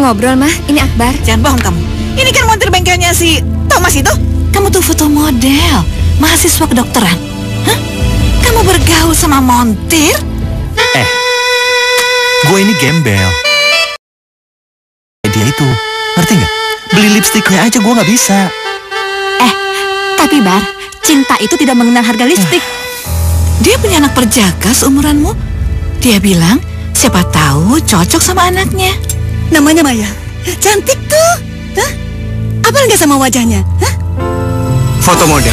ngobrol, Mah. Ini Akbar. Jangan bohong kamu. Ini kan montir bengkelnya si Thomas itu. Kamu tuh foto model, mahasiswa kedokteran. Hah? Kamu bergaul sama montir? Gue ini gembel. Dia itu, ngerti nggak? Beli lipstiknya aja gue nggak bisa. Tapi Bar, cinta itu tidak mengenal harga lipstik. Dia punya anak perjaka seumuranmu. Dia bilang, siapa tahu cocok sama anaknya. Namanya Maya. Cantik tuh. Hah? Apa nggak sama wajahnya? Hah? Foto model.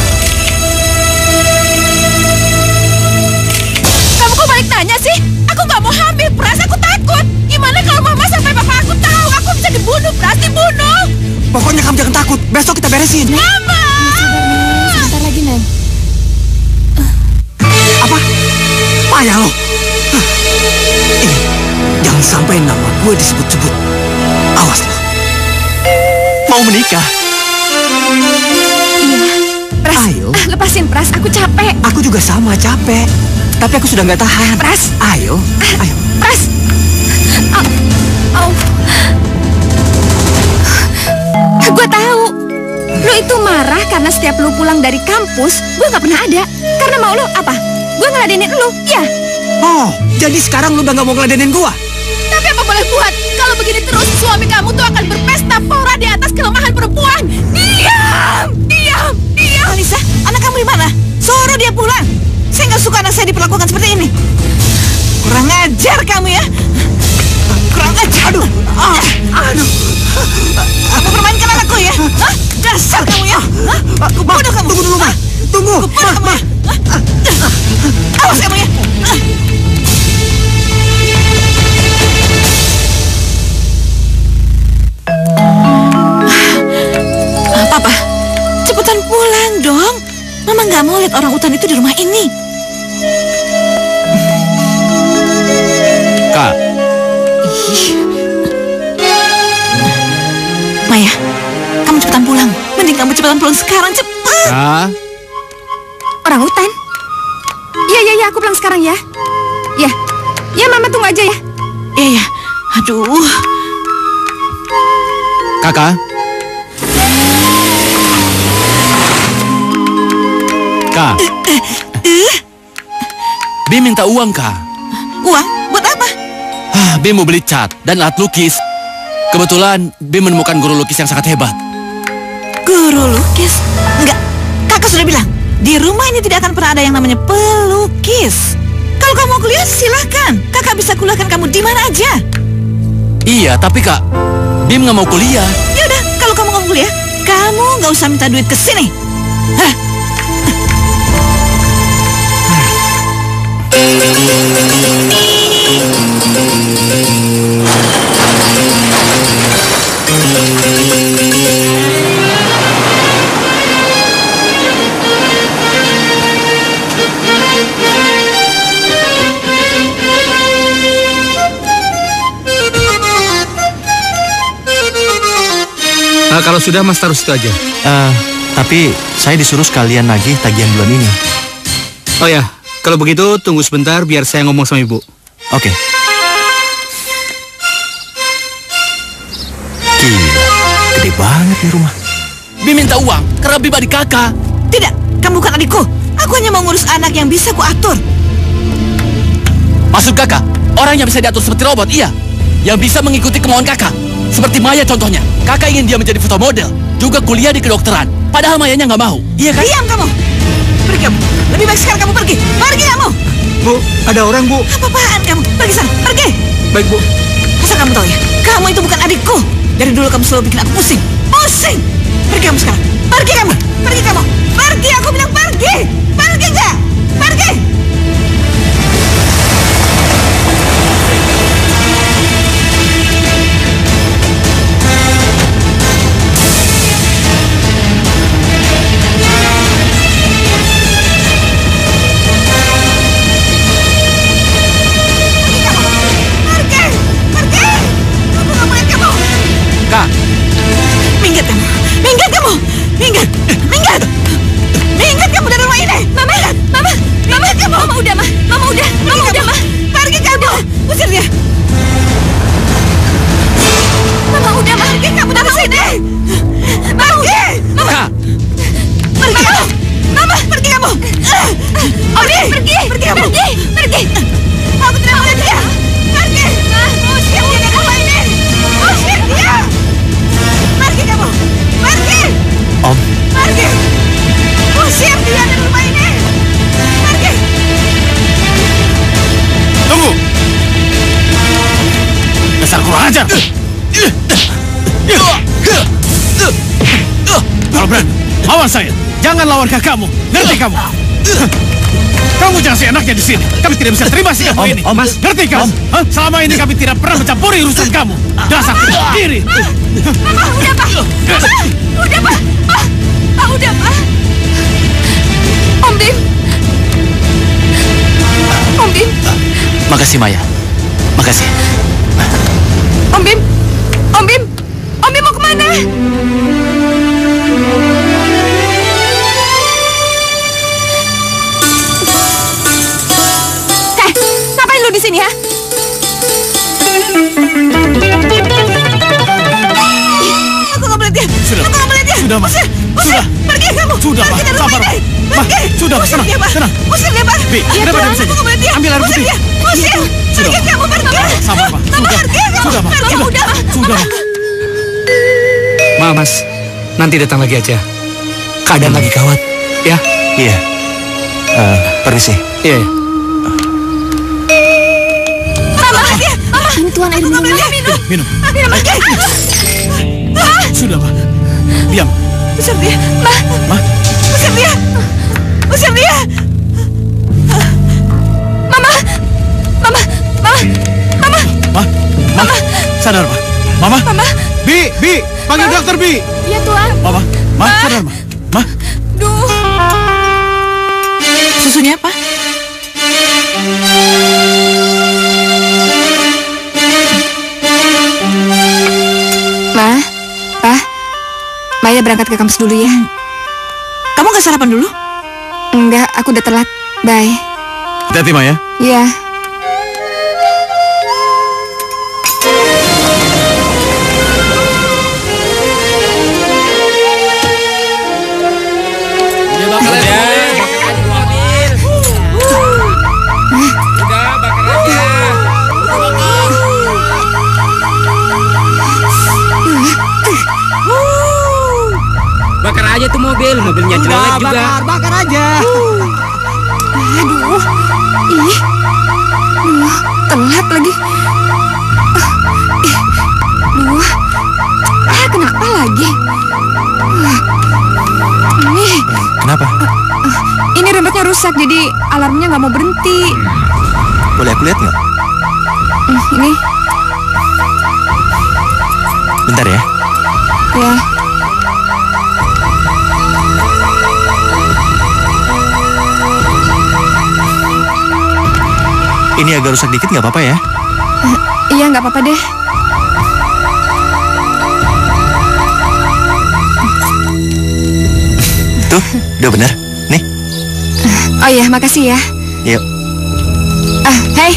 Kamu kok balik nanya sih? Aku nggak mau hamil, Pras. Aku takut. Gimana kalau Mama sampai Papa aku tahu? Aku bisa dibunuh, Pras. Dibunuh. Pokoknya kamu jangan takut. Besok kita beresin. Mama! Sebentar lagi, Nen. Apa? Payah lo. Jangan sampai nama gue disebut-sebut. Awas lo. Mau menikah? Iya. Pras, Ayo. lepasin, Pras. Aku capek. Aku juga sama capek. Tapi aku sudah nggak tahan. Pras. Ayo. Ayo. Pras. Gue tahu. Lu itu marah karena setiap lu pulang dari kampus, gue nggak pernah ada. Karena mau lu apa? Gue ngeladenin lu, ya. Oh, jadi sekarang lu udah nggak mau ngeladenin gua? Tapi apa boleh buat? Kalau begini terus, suami kamu tuh akan berpesta pora di atas kelemahan perempuan. Diam! Diam! Diam! Alisa, anak kamu di mana? Suruh dia pulang. Saya nggak suka anak saya diperlakukan seperti ini. Kurang ajar kamu ya. Kurang ajar. Aduh. Aduh. Kamu permainkan anakku ya? Hah? Dasar kamu ya? Hah? Bodoh kamu. Tunggu dulu, Ma. Tunggu. Bodoh kamu ya? Hah? Awas kamu ya? Papa, cepetan pulang dong. Mama nggak mau lihat orang utan itu di rumah ini. Kak. Maya, kamu cepetan pulang. Mending kamu cepetan pulang sekarang, cepat. Kak. Orang hutan? Iya, aku pulang sekarang ya. Ya, Mama tunggu aja ya. Iya. Aduh. Kakak. Kak. Bim minta uang, Kak. Uang? Buat apa? Bim mau beli cat dan alat lukis. Kebetulan Bim menemukan guru lukis yang sangat hebat. Guru lukis? Enggak. Kakak sudah bilang, di rumah ini tidak akan pernah ada yang namanya pelukis. Kalau kamu mau kuliah, silahkan. Kakak bisa kuliahkan kamu di mana aja. Iya, tapi Kak, Bim nggak mau kuliah. Yaudah, kalau kamu mau kuliah, kamu nggak usah minta duit ke sini. Hah? Kalau sudah Mas taruh situ aja. Tapi saya disuruh sekalian nagih tagihan bulan ini. Oh ya, kalau begitu tunggu sebentar biar saya ngomong sama Ibu. Oke. Gila, gede banget nih rumah. Bim minta uang karena Bim adik kakak. Tidak, kamu bukan adikku. Aku hanya mau ngurus anak yang bisa kuatur. Maksud kakak, orang yang bisa diatur seperti robot, iya. Yang bisa mengikuti kemauan kakak. Seperti Maya contohnya. Kakak ingin dia menjadi foto model, juga kuliah di kedokteran. Padahal Mayanya nggak mau. Iya kan? Diam kamu. Pergi kamu. Lebih baik sekarang kamu pergi. Pergi kamu. Bu, ada orang, Bu. Apa-apaan kamu? Pergi sana. Pergi. Baik, Bu. Asal kamu tahu ya, kamu itu bukan adikku. Dari dulu kamu selalu bikin aku pusing. Pusing. Pergi kamu sekarang. Pergi kamu. Pergi kamu. Pergi, aku bilang pergi. Pergi nggak? Pergi. Kak, Minggat kamu. Minggat kamu. Minggat. Minggat. Minggat kamu dari rumah ini. Mama. Minggat kamu. Mama udah, Ma. Mama udah, Ma. Pergi kamu. Usir dia. Mama Pergi kamu dari sini. Pergi. Kak, Pergi kamu. Mama, pergi kamu. Odi, pergi kamu. Pergi. Aku tidak mau dia. Pergi. Usir dia dari rumah ini. Usir dia. Pergi kamu. Pergi. Om. Pergi. Usir dia dari rumah ini. Pergi. tunggu. Dasar kurang ajar. Kalau berani, lawan saya. Jangan lawan kakakmu. Ngerti kamu? Kamu jangan seenaknya di sini. Kami tidak bisa terima sikapmu ini. Mas. Ngerti kamu? Hah? Selama ini kami tidak pernah mencampuri urusan kamu. Dasar tidak diri. Mama, udah Pak. Udah Pak. Pak, udah Pak. Om Bim. Om Bim. Makasih Maya. Makasih. Om Bim. Om Bim. Om Bim mau kemana? Ngapain lu di sini ya? Aku nggak melihat dia. Sudah. Aku nggak melihat dia. Sudah, Mas. Usir. Sudah. Pergi kamu. Sudah, Pergi Pak. dari rumah Sabar, ini. Pak. Pergi. Sudah, Usir tenang, dia, Pak. tenang. Usir dia, Pak. Bi, Iya, kenapa Tuhan. dia bisa Aku nggak melihat dia. ambil air Usir putih? dia. Usir. Pergi kamu, pergi. Sabar, Pak. Mama, Sudah. pergi kamu. Sudah, Pak. Pergi. Sudah. Udah, Pak. Sudah, Pak. Mas, nanti datang lagi aja. Keadaan lagi gawat. Ya? Iya. Permisi. Iya. Ini Tuhan air minumnya. Minum. Minum lagi. Sudah, Pak. Diam. Usir dia. Ma. Usir dia. Usir dia. Mama. Mama. Mama. Mama. Ma. Sadar, Pak. Mama. Mama. Bi, panggil dokter Bi. Iya Tuhan. Mama. Ma, sadar, Ma. Ma. Duh. Susunya apa? Ma. Pa. Maya berangkat ke kampus dulu ya. Kamu nggak sarapan dulu? Enggak, aku udah telat. Bye. Hati-hati, Maya. Iya. Dia bakal Udah, bakar aja. Bakar aja tuh mobil, mobilnya jelek juga. Bakar aja. Aduh. Ih. Duh, telat lagi. Duh. Kenapa lagi? Ini, Kenapa? ini remote-nya rusak, jadi alarmnya nggak mau berhenti. Boleh aku lihat nggak? Ini, Bentar ya. ya. Ini agak rusak dikit nggak apa-apa ya? Iya, nggak apa-apa deh. Tuh, udah bener. Nih, Oh iya, makasih ya. yuk. Hei.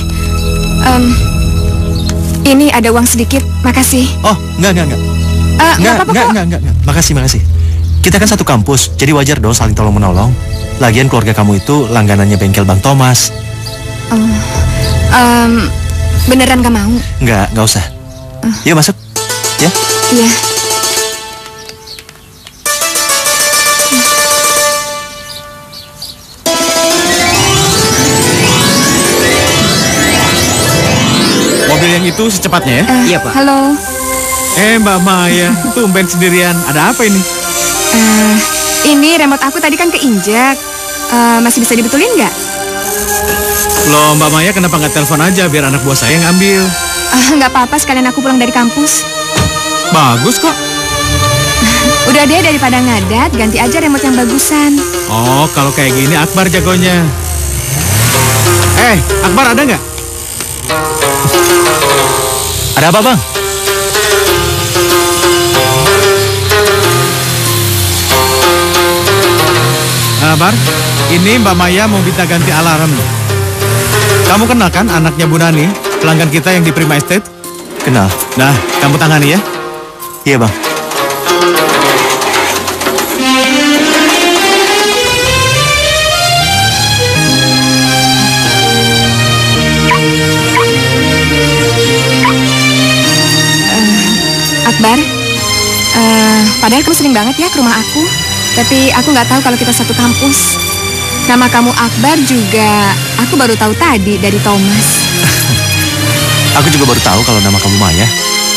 Ini ada uang sedikit, makasih. Oh, enggak. Nggak apa-apa kok. Enggak. Makasih. Kita kan satu kampus, jadi wajar dong saling tolong-menolong. Lagian keluarga kamu itu langganannya bengkel Bang Thomas. Beneran gak mau? Enggak usah. Yuk masuk. Ya. Iya. mobil yang itu secepatnya ya. Iya, Pak. Halo. Mbak Maya, tumben sendirian. Ada apa ini? Ini remote aku tadi kan keinjak. Masih bisa dibetulin nggak? Loh, Mbak Maya kenapa nggak telepon aja biar anak buah saya yang ambil? Nggak apa-apa, sekalian aku pulang dari kampus. Bagus kok. Udah deh, daripada ngadat, ganti aja remote yang bagusan. Oh, kalau kayak gini Akbar jagonya. Akbar ada nggak? Ada apa, Bang? Bar, ini Mbak Maya mau minta ganti alarm. Kamu kenal kan anaknya Bu Nani, pelanggan kita yang di Prima Estate? Kenal. Nah, kamu tangani ya. Iya, Bang. Akbar, padahal kamu sering banget ya ke rumah aku. Tapi aku nggak tahu kalau kita satu kampus. Nama kamu Akbar juga aku baru tahu tadi dari Thomas. Aku juga baru tahu kalau nama kamu Maya.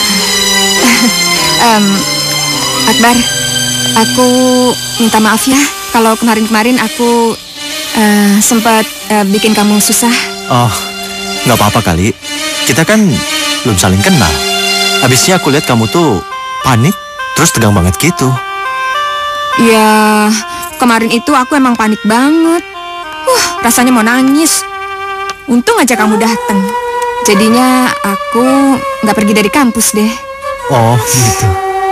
Akbar, aku minta maaf ya kalau kemarin-kemarin aku sempat bikin kamu susah. Oh, nggak apa-apa kali. Kita kan belum saling kenal. Habisnya aku lihat kamu tuh panik, terus tegang banget gitu. Ya, kemarin itu aku emang panik banget. Rasanya mau nangis. Untung aja kamu datang. Jadinya aku nggak pergi dari kampus deh. Oh, gitu.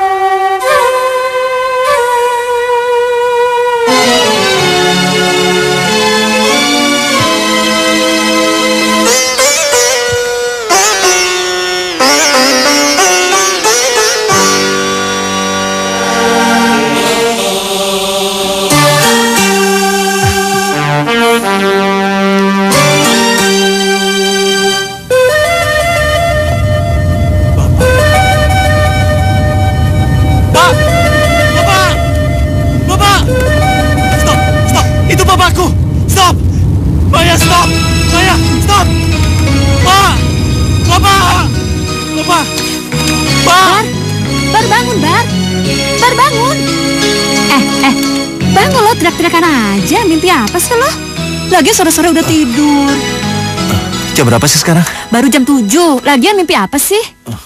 Teriak-teriakan aja, mimpi apa sih lo? Lagian sore-sore udah tidur. Jam berapa sih sekarang? Baru jam 7, lagian mimpi apa sih?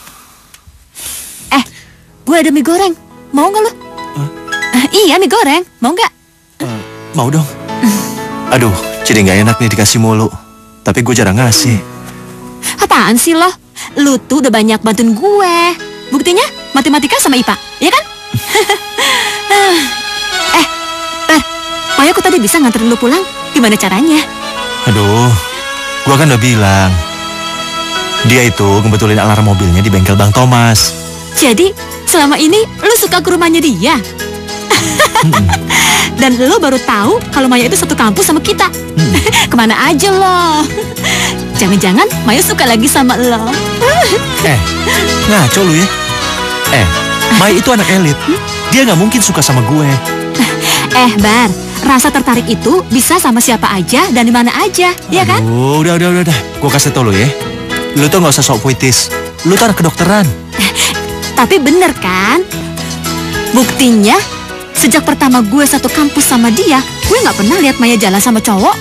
Gue ada mie goreng, mau gak lo? Iya, mie goreng, mau gak? Mau dong. Aduh, jadi gak enak nih dikasih mulu. Tapi gue jarang ngasih. Apaan sih lo? Lu tuh udah banyak bantuin gue. Buktinya matematika sama IPA, ya kan? Maya aku tadi bisa nganterin lu pulang. Gimana caranya? Aduh, gua kan udah bilang. Dia itu ngebetulin alarm mobilnya di bengkel Bang Thomas. Jadi, selama ini lu suka ke rumahnya dia? Dan lu baru tahu kalau Maya itu satu kampus sama kita. Kemana aja lo? Jangan-jangan Maya suka lagi sama lo. Ngaco lu ya. Maya itu anak elit. Dia nggak mungkin suka sama gue. Bar, rasa tertarik itu bisa sama siapa aja dan di mana aja, ya kan? Udah. Gue kasih tau lu ya. Lu tuh nggak usah sok puitis. Lu tuh anak kedokteran. Tapi bener kan? Buktinya, sejak pertama gue satu kampus sama dia, gue nggak pernah lihat Maya jalan sama cowok.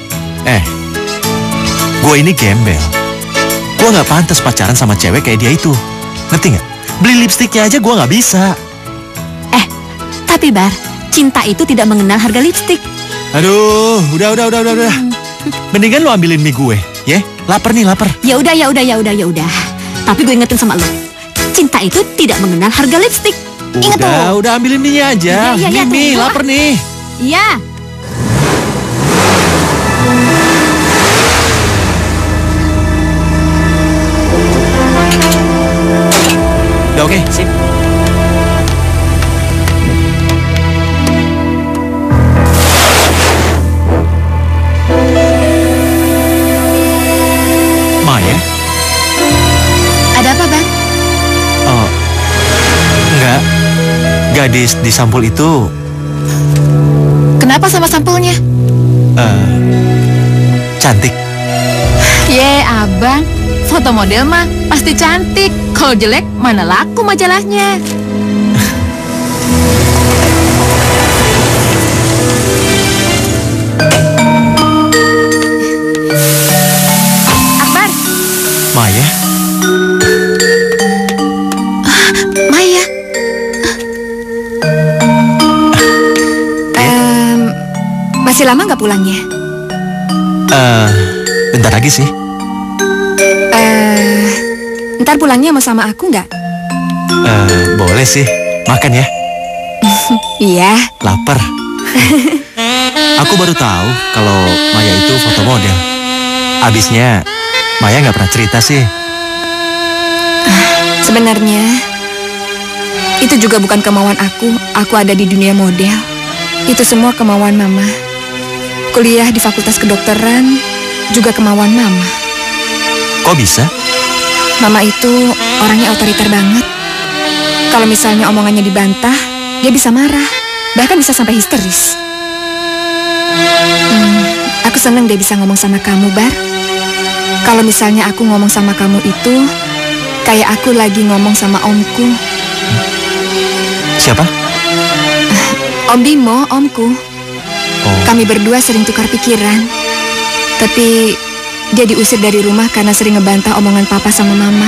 Gue ini gembel. Gue nggak pantas pacaran sama cewek kayak dia itu. Ngerti nggak? Beli lipstiknya aja gue nggak bisa. Tapi Bar, cinta itu tidak mengenal harga lipstik. Aduh, udah. Mendingan lu ambilin mie gue, ya? Lapar nih, lapar. Ya udah. Tapi gue ingetin sama lo, cinta itu tidak mengenal harga lipstik. Ingat tuh. Udah ambilin mie aja. Iya, mie, lapar nih. Iya. Udah oke, sip. Maya? Ada apa, Bang? Oh, enggak. Gadis di sampul itu Kenapa sama sampulnya? cantik. Ye, Abang, foto model mah pasti cantik. Kalau jelek, mana laku majalahnya. Akbar. Maya? Maya. Masih lama nggak pulangnya? Bentar lagi sih. Ntar pulangnya mau sama aku nggak? Boleh sih. Makan ya. Iya. Lapar. Aku baru tahu kalau Maya itu foto model. Abisnya Maya nggak pernah cerita sih. Sebenarnya Itu juga bukan kemauan aku ada di dunia model. Itu semua kemauan Mama. Kuliah di Fakultas Kedokteran juga kemauan Mama. Kok bisa? Mama itu orangnya otoriter banget. Kalau misalnya omongannya dibantah, dia bisa marah, bahkan bisa sampai histeris. Aku seneng dia bisa ngomong sama kamu, Bar. Kalau misalnya aku ngomong sama kamu itu kayak aku lagi ngomong sama omku. Siapa? Om Bimo, omku. Oh. Kami berdua sering tukar pikiran. Tapi dia diusir dari rumah karena sering ngebantah omongan Papa sama Mama.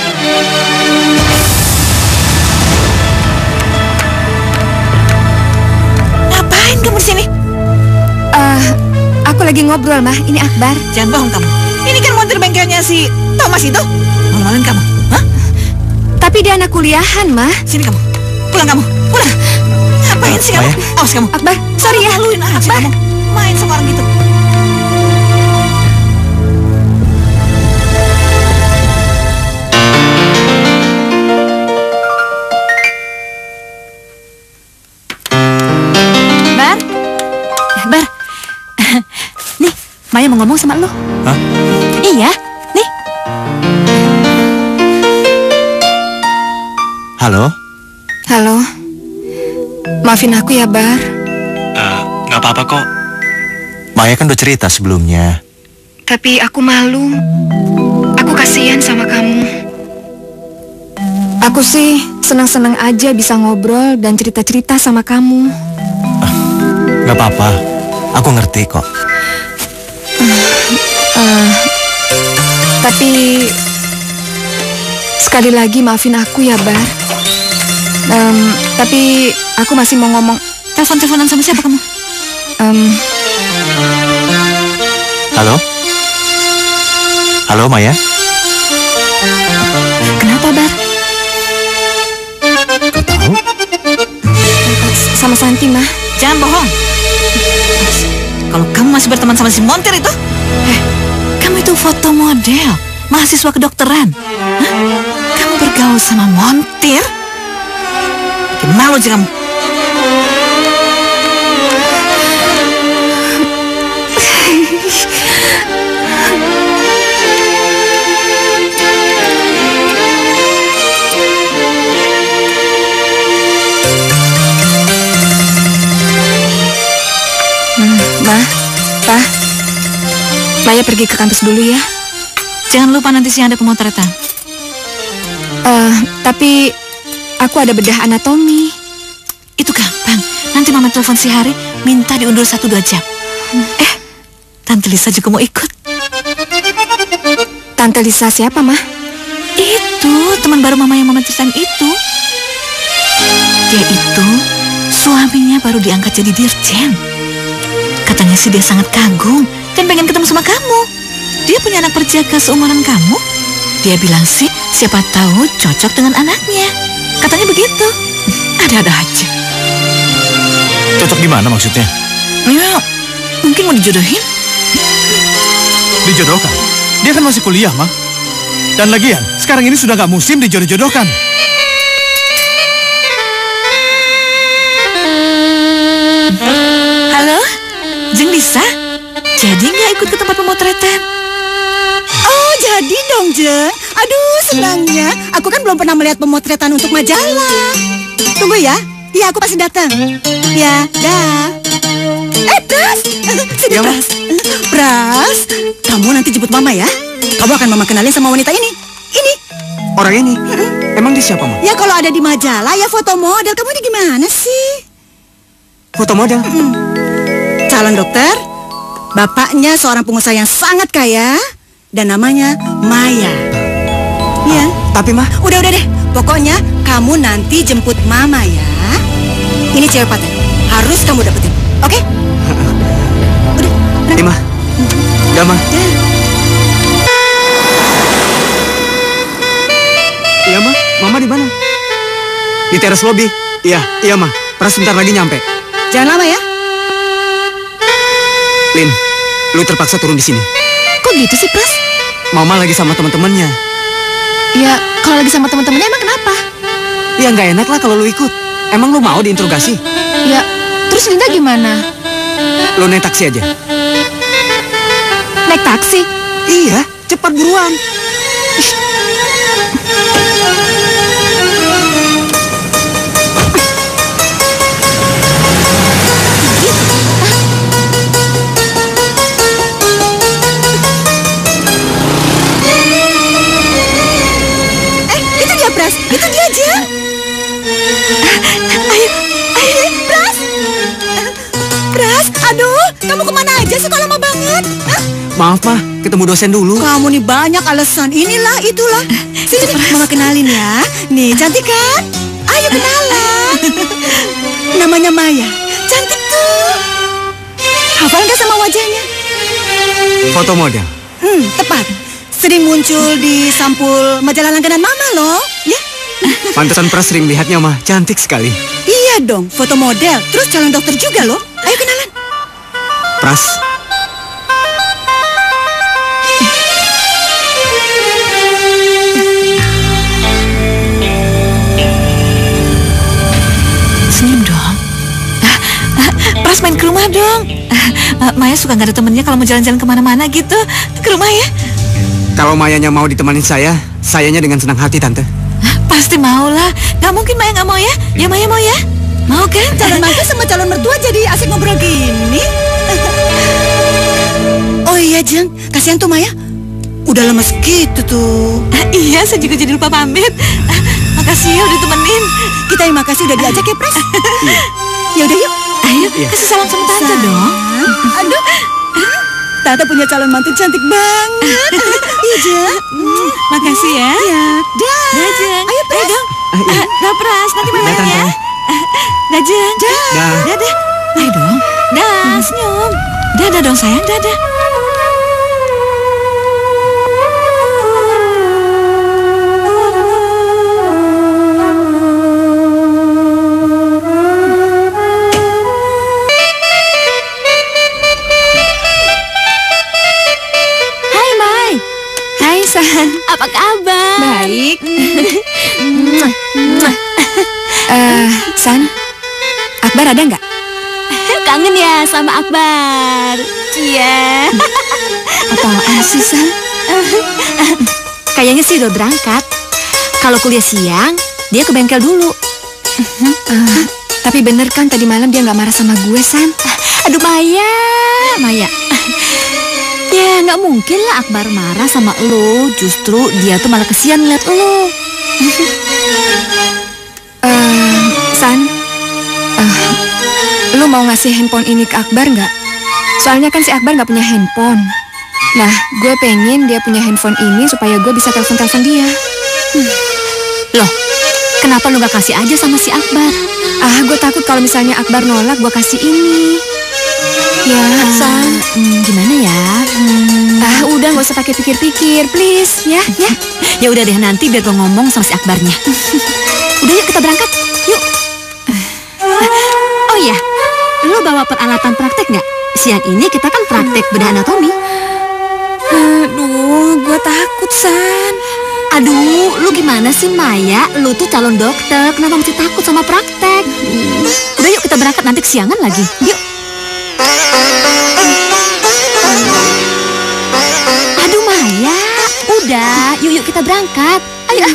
Ngapain kamu di sini? Aku lagi ngobrol, Mah. Ini Akbar. Jangan bohong kamu. Ini kan montir bengkelnya si Thomas itu. Ngomongin kamu. Hah? Tapi dia anak kuliahan, Mah. Sini kamu. Pulang kamu. Pulang. Ngapain sih kamu? Awas kamu. Akbar, sorry ya. Luin aja Akbar. kamu. Main sama orang gitu. Bar. Nih, Maya mau ngomong sama lo. Hah? Iya, nih. Halo? Halo. Maafin aku ya, Bar. Nggak apa-apa kok. Maya kan udah cerita sebelumnya. Tapi aku malu. Aku kasihan sama kamu. Aku sih senang-senang aja bisa ngobrol dan cerita-cerita sama kamu. Nggak apa-apa. Aku ngerti kok. Tapi sekali lagi maafin aku ya, Bar. Tapi aku masih mau ngomong. Telepon-teleponan sama siapa kamu? Halo? Halo, Maya? Kenapa, Bar? Gak tahu. Sama Santi, Mah. Jangan bohong. Kalau kamu masih berteman sama si montir itu, kamu itu foto model, mahasiswa kedokteran. Hah? Kamu bergaul sama montir? Bikin malu aja kamu. Ma, Pa, Maya pergi ke kampus dulu ya. Jangan lupa nanti siang ada pemotretan. Tapi aku ada bedah anatomi. Itu gampang. Nanti Mama telepon si Hari, minta diundur 1-2 jam. Tante Lisa juga mau ikut. Tante Lisa siapa, Mah? Itu teman baru Mama yang Mama ceritain itu. Dia itu suaminya baru diangkat jadi dirjen. Katanya sih dia sangat kagum dan pengen ketemu sama kamu. Dia punya anak perjaka seumuran kamu. Dia bilang sih siapa tahu cocok dengan anaknya. Katanya begitu. Ada-ada aja. Cocok di mana maksudnya? Ya, mungkin mau dijodohin. Dijodohkan? Dia kan masih kuliah, Mah. Dan lagian, sekarang ini sudah gak musim dijodoh-jodohkan. Halo, Jeng Lisa. Jadi nggak ikut ke tempat pemotretan? Oh, jadi dong, Jeng. Aduh, senangnya. Aku kan belum pernah melihat pemotretan untuk majalah. Tunggu ya. Iya, aku pasti datang. Ya, dah. Pras. Sini, Pras. Pras, kamu nanti jemput Mama ya. Kamu akan Mama kenalin sama wanita ini. Ini. Orang ini? Emang dia siapa, Ma? Ya, kalau ada di majalah, ya foto model. Kamu ini gimana sih? Foto model? Calon dokter. Bapaknya seorang pengusaha yang sangat kaya. Dan namanya Maya. Iya. Tapi, Ma... Udah deh. Pokoknya kamu nanti jemput Mama ya. Ini cewek paten. Harus kamu dapetin. Oke? Udah. Iya, Ma. Udah, Ma. Iya, Ma. Mama di mana? Di teras lobby. Iya, Ma. Pras sebentar lagi nyampe. Jangan lama ya. Lin, lu terpaksa turun di sini. Kok gitu sih, Pras? Mama lagi sama teman-temannya. Ya, kalau lagi sama teman-temannya emang kenapa? Ya nggak enak lah kalau lu ikut. Emang lu mau diinterogasi? Ya, terus Linda gimana? Lu naik taksi aja. Naik taksi? Iya, cepat buruan. Itu dia, Pras. Itu dia, Jeng. Ayo, Pras. Pras, aduh, kamu kemana aja sih kok lama banget? Hah? Maaf, Mah. Ketemu dosen dulu. Kamu nih banyak alasan. Inilah, itulah. Sini, Mama kenalin ya. Nih, cantik kan? Ayo kenalan. Namanya Maya. Cantik tuh. Hafal nggak sama wajahnya? Foto model. Tepat. Sering muncul di sampul majalah langganan Mama loh. Ya? Pantesan Pras sering lihatnya, Mah. Cantik sekali. Iya dong, foto model. Terus calon dokter juga loh. Ayo kenalan. Pras. Senyum dong. Pras main ke rumah dong. Maya suka nggak ada temennya kalau mau jalan-jalan kemana-mana gitu. Ke rumah ya. Kalau Mayanya mau ditemanin sayanya dengan senang hati, Tante. Pasti mau lah. Nggak mungkin Maya nggak mau ya. Ya Maya mau ya. Mau kan? Calon mantu sama calon mertua jadi asik ngobrol gini. Oh iya, Jeng. Kasihan tuh Maya. Udah lemes gitu tuh. Iya, saya juga jadi lupa pamit. Makasih ya udah temenin. Kita yang makasih udah diajak ya, Pras. Ya udah yuk. Ayo, kasih salam sama Tante dong. Aduh. Tante punya calon mantu cantik banget. Iya, Jeng. Makasih ya. Iya. Dah. Dah, Jeng. Ayo, Pras. dong. Dah, Pras. Nanti main Dah, ya. Tante. Dah, Jeng. Dah. Dah. Ayo dong. Dah, senyum. Dah dong sayang. Dah. Hai, Mai. Hai, San. Apa kabar? Baik. San, Akbar ada nggak? Kangen ya sama Akbar. Iya. Apaan sih, San? Kayaknya sih udah berangkat. Kalau kuliah siang, dia ke bengkel dulu. Tapi bener kan tadi malam dia nggak marah sama gue, San? Aduh Maya. Ya nggak mungkin lah Akbar marah sama lo. Justru dia tuh malah kesian ngeliat lo. San, lu mau ngasih handphone ini ke Akbar nggak? Soalnya kan si Akbar nggak punya handphone. Nah, gue pengen dia punya handphone ini supaya gue bisa telepon-telepon dia. Loh, kenapa lu gak kasih aja sama si Akbar? Gue takut kalau misalnya Akbar nolak gue kasih ini. Ya, San. Gimana ya? Udah nggak usah pakai pikir-pikir, please, ya. Ya udah deh, nanti biar gue ngomong sama si Akbarnya. Udah yuk kita berangkat. Yuk. Oh iya, lu bawa peralatan praktek nggak? Siang ini kita kan praktek bedah anatomi. Aduh, gue takut, San. Aduh, lu gimana sih Maya? Lu tuh calon dokter, kenapa mesti takut sama praktek? Udah yuk kita berangkat, nanti kesiangan lagi. Yuk. Aduh Maya, udah, yuk kita berangkat. Ayo.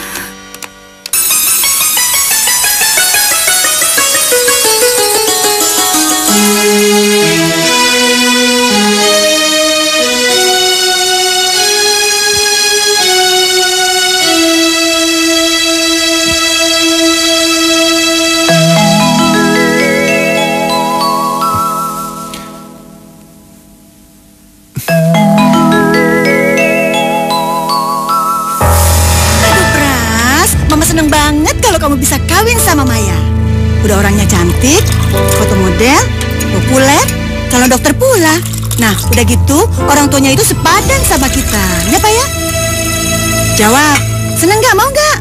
Seneng banget kalau kamu bisa kawin sama Maya. Udah orangnya cantik, foto model, populer, calon dokter pula. Nah, udah gitu orang tuanya itu sepadan sama kita. Ya, Pak ya? Jawab. Seneng nggak? Mau nggak?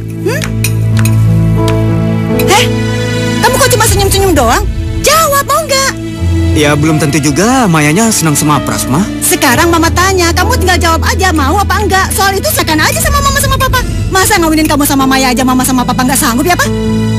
Kamu kok cuma senyum-senyum doang? Jawab, mau nggak? Ya belum tentu juga Mayanya senang sama Pras, Ma. Sekarang Mama tanya, kamu tinggal jawab aja mau apa enggak. Soal itu serahkan aja sama Mama sama Papa. Masa ngawinin kamu sama Maya aja Mama sama Papa nggak sanggup ya, Pak?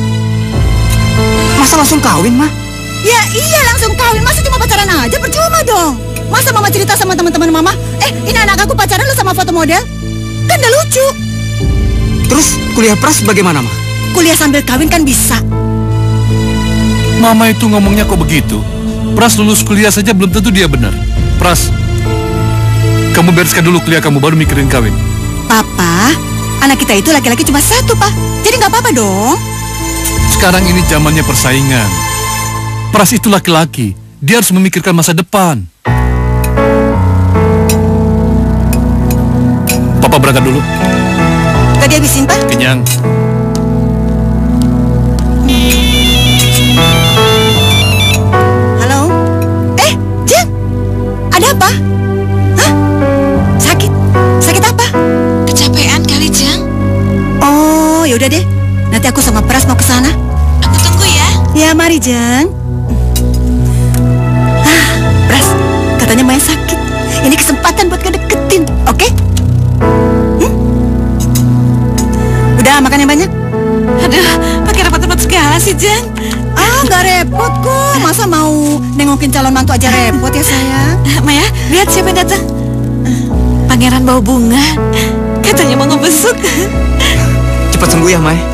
Masa langsung kawin, Ma? Ya iya langsung kawin, masa cuma pacaran aja percuma dong. Masa Mama cerita sama teman-teman Mama, ini anak aku pacaran lu sama foto model? Kan udah lucu. Terus kuliah Pras bagaimana, Ma? Kuliah sambil kawin kan bisa. Mama itu ngomongnya kok begitu? Pras lulus kuliah saja belum tentu dia benar. Pras, kamu bereskan dulu kuliah kamu baru mikirin kawin. Papa, anak kita itu laki-laki cuma satu, Pak. Jadi nggak apa-apa dong. Sekarang ini zamannya persaingan. Pras itu laki-laki, dia harus memikirkan masa depan. Papa berangkat dulu. Tadi habisin, Pak? Kenyang. Halo? Jeng? Ada apa? Hah? Sakit? Sakit apa? Kecapean kali, Jeng. Oh, ya udah deh. Nanti aku sama Pras mau ke sana. Aku tunggu ya. Ya, mari, Jeng. Pras, katanya Maya sakit. Ini kesempatan buat ngedeketin, oke? Udah, makan yang banyak. Aduh, pakai repot-repot segala sih, Jeng. Nggak repot kok. Masa mau nengokin calon mantu aja repot ya, sayang? Maya, lihat siapa yang datang. Pangeran bawa bunga. Katanya mau ngebesuk. Cepat sembuh ya, Mai.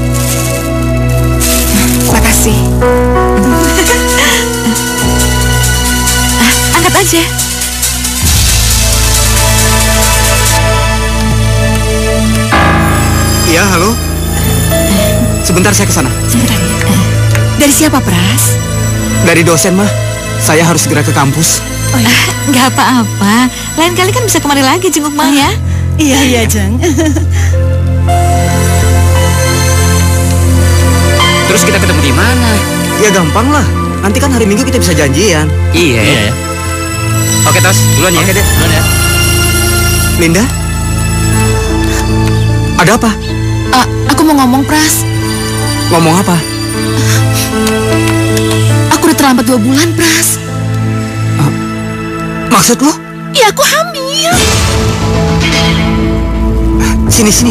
Makasih. Angkat aja. Iya, halo. Sebentar saya ke sana. Sebentar ya. Dari siapa, Pras? Dari dosen, Ma. Saya harus segera ke kampus. Oh, iya. Nggak apa-apa. Lain kali kan bisa kemari lagi jenguk Maya. Iya, Jeng. Terus kita ketemu di mana? Ya gampang lah. Nanti kan hari Minggu kita bisa janjian. Iya ya. Oke, Tos. Duluan ya. Oke deh, duluan ya. Linda? Ada apa? Aku mau ngomong, Pras. Ngomong apa? Aku udah terlambat 2 bulan, Pras. Maksud lo? Ya, aku hamil. Sini.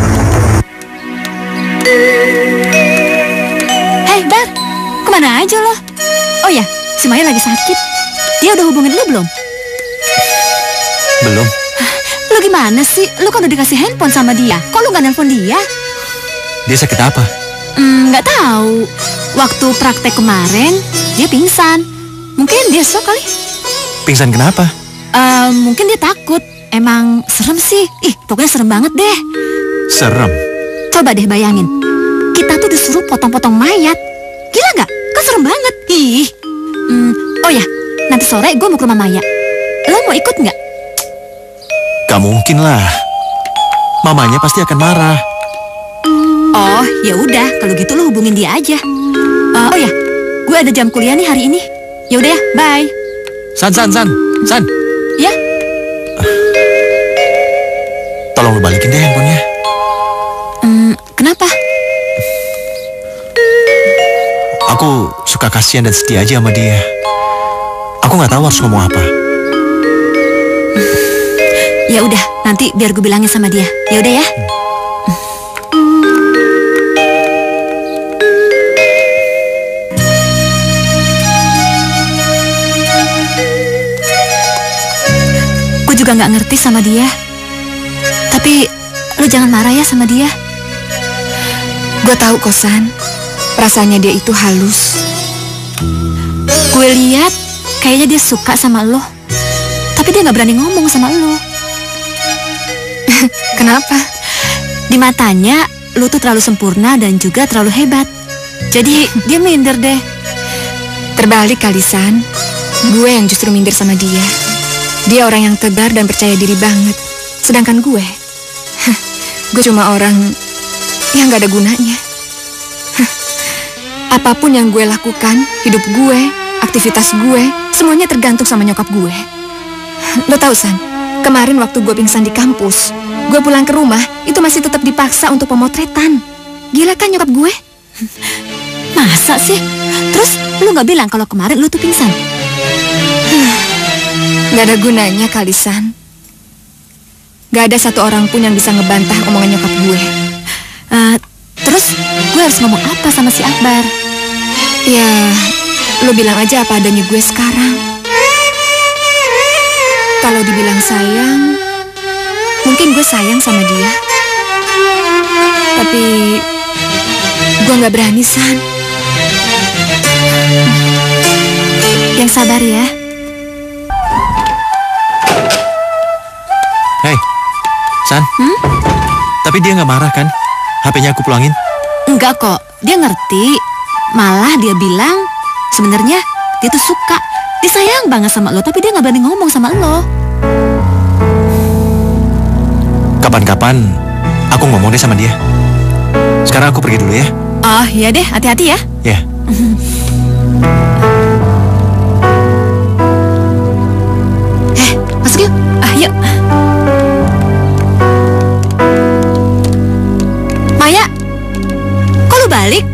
Hei, Dar, kemana aja lo? Oh ya, si Maya lagi sakit. Dia udah hubungin lo belum? Belum. Lo gimana sih? Lo kan udah dikasih handphone sama dia. Kok lo nggak nelfon dia? Dia sakit apa? Nggak tahu. Waktu praktek kemarin, dia pingsan. Mungkin dia shock kali. Pingsan kenapa? Mungkin dia takut. Emang serem sih. Pokoknya serem banget deh. Serem. Coba deh bayangin. Kita tuh disuruh potong-potong mayat. Gila nggak? Kan serem banget. Oh ya, nanti sore gue mau ke rumah Maya. Lo mau ikut nggak? Gak mungkin lah. Mamanya pasti akan marah. Oh, ya udah. Kalau gitu lo hubungin dia aja. Oh ya, gue ada jam kuliah nih hari ini. Ya udah ya, bye. San. Ya. Tolong lu balikin deh handphonenya. Kenapa? Aku suka kasihan dan setia aja sama dia. Aku nggak tahu harus ngomong apa. Ya udah, nanti biar gue bilangin sama dia. Ya udah ya. Gue juga nggak ngerti sama dia. Tapi lu jangan marah ya sama dia. Gue tahu Kosan, perasaannya dia itu halus. Gue lihat kayaknya dia suka sama lo, tapi dia nggak berani ngomong sama lo. Kenapa? Di matanya lo tuh terlalu sempurna dan juga terlalu hebat. Jadi dia minder deh. Terbalik kali, San. Gue yang justru minder sama dia. Dia orang yang tegar dan percaya diri banget. Sedangkan gue cuma orang yang gak ada gunanya. Apapun yang gue lakukan, hidup gue, aktivitas gue, semuanya tergantung sama nyokap gue. Lo tau, San, kemarin waktu gue pingsan di kampus, gue pulang ke rumah, itu masih tetap dipaksa untuk pemotretan. Gila kan nyokap gue? Masa sih? Terus lu gak bilang kalau kemarin lu tuh pingsan? Gak ada gunanya, Kalisan. Gak ada satu orang pun yang bisa ngebantah omongan nyokap gue. Terus gue harus ngomong apa sama si Akbar? Ya, lo bilang aja apa adanya gue sekarang. Kalau dibilang sayang, mungkin gue sayang sama dia. Tapi gue gak berani, San. Yang sabar ya. Hei, San. Tapi dia nggak marah kan? HP-nya aku pulangin. Enggak kok, dia ngerti. Malah dia bilang sebenarnya dia tuh suka, dia sayang banget sama lo, tapi dia nggak berani ngomong sama lo. Kapan-kapan aku ngomong deh sama dia. Sekarang aku pergi dulu ya. Oh iya deh, hati-hati ya. Ya. Masuk yuk. Yuk. Maya, kok lu balik?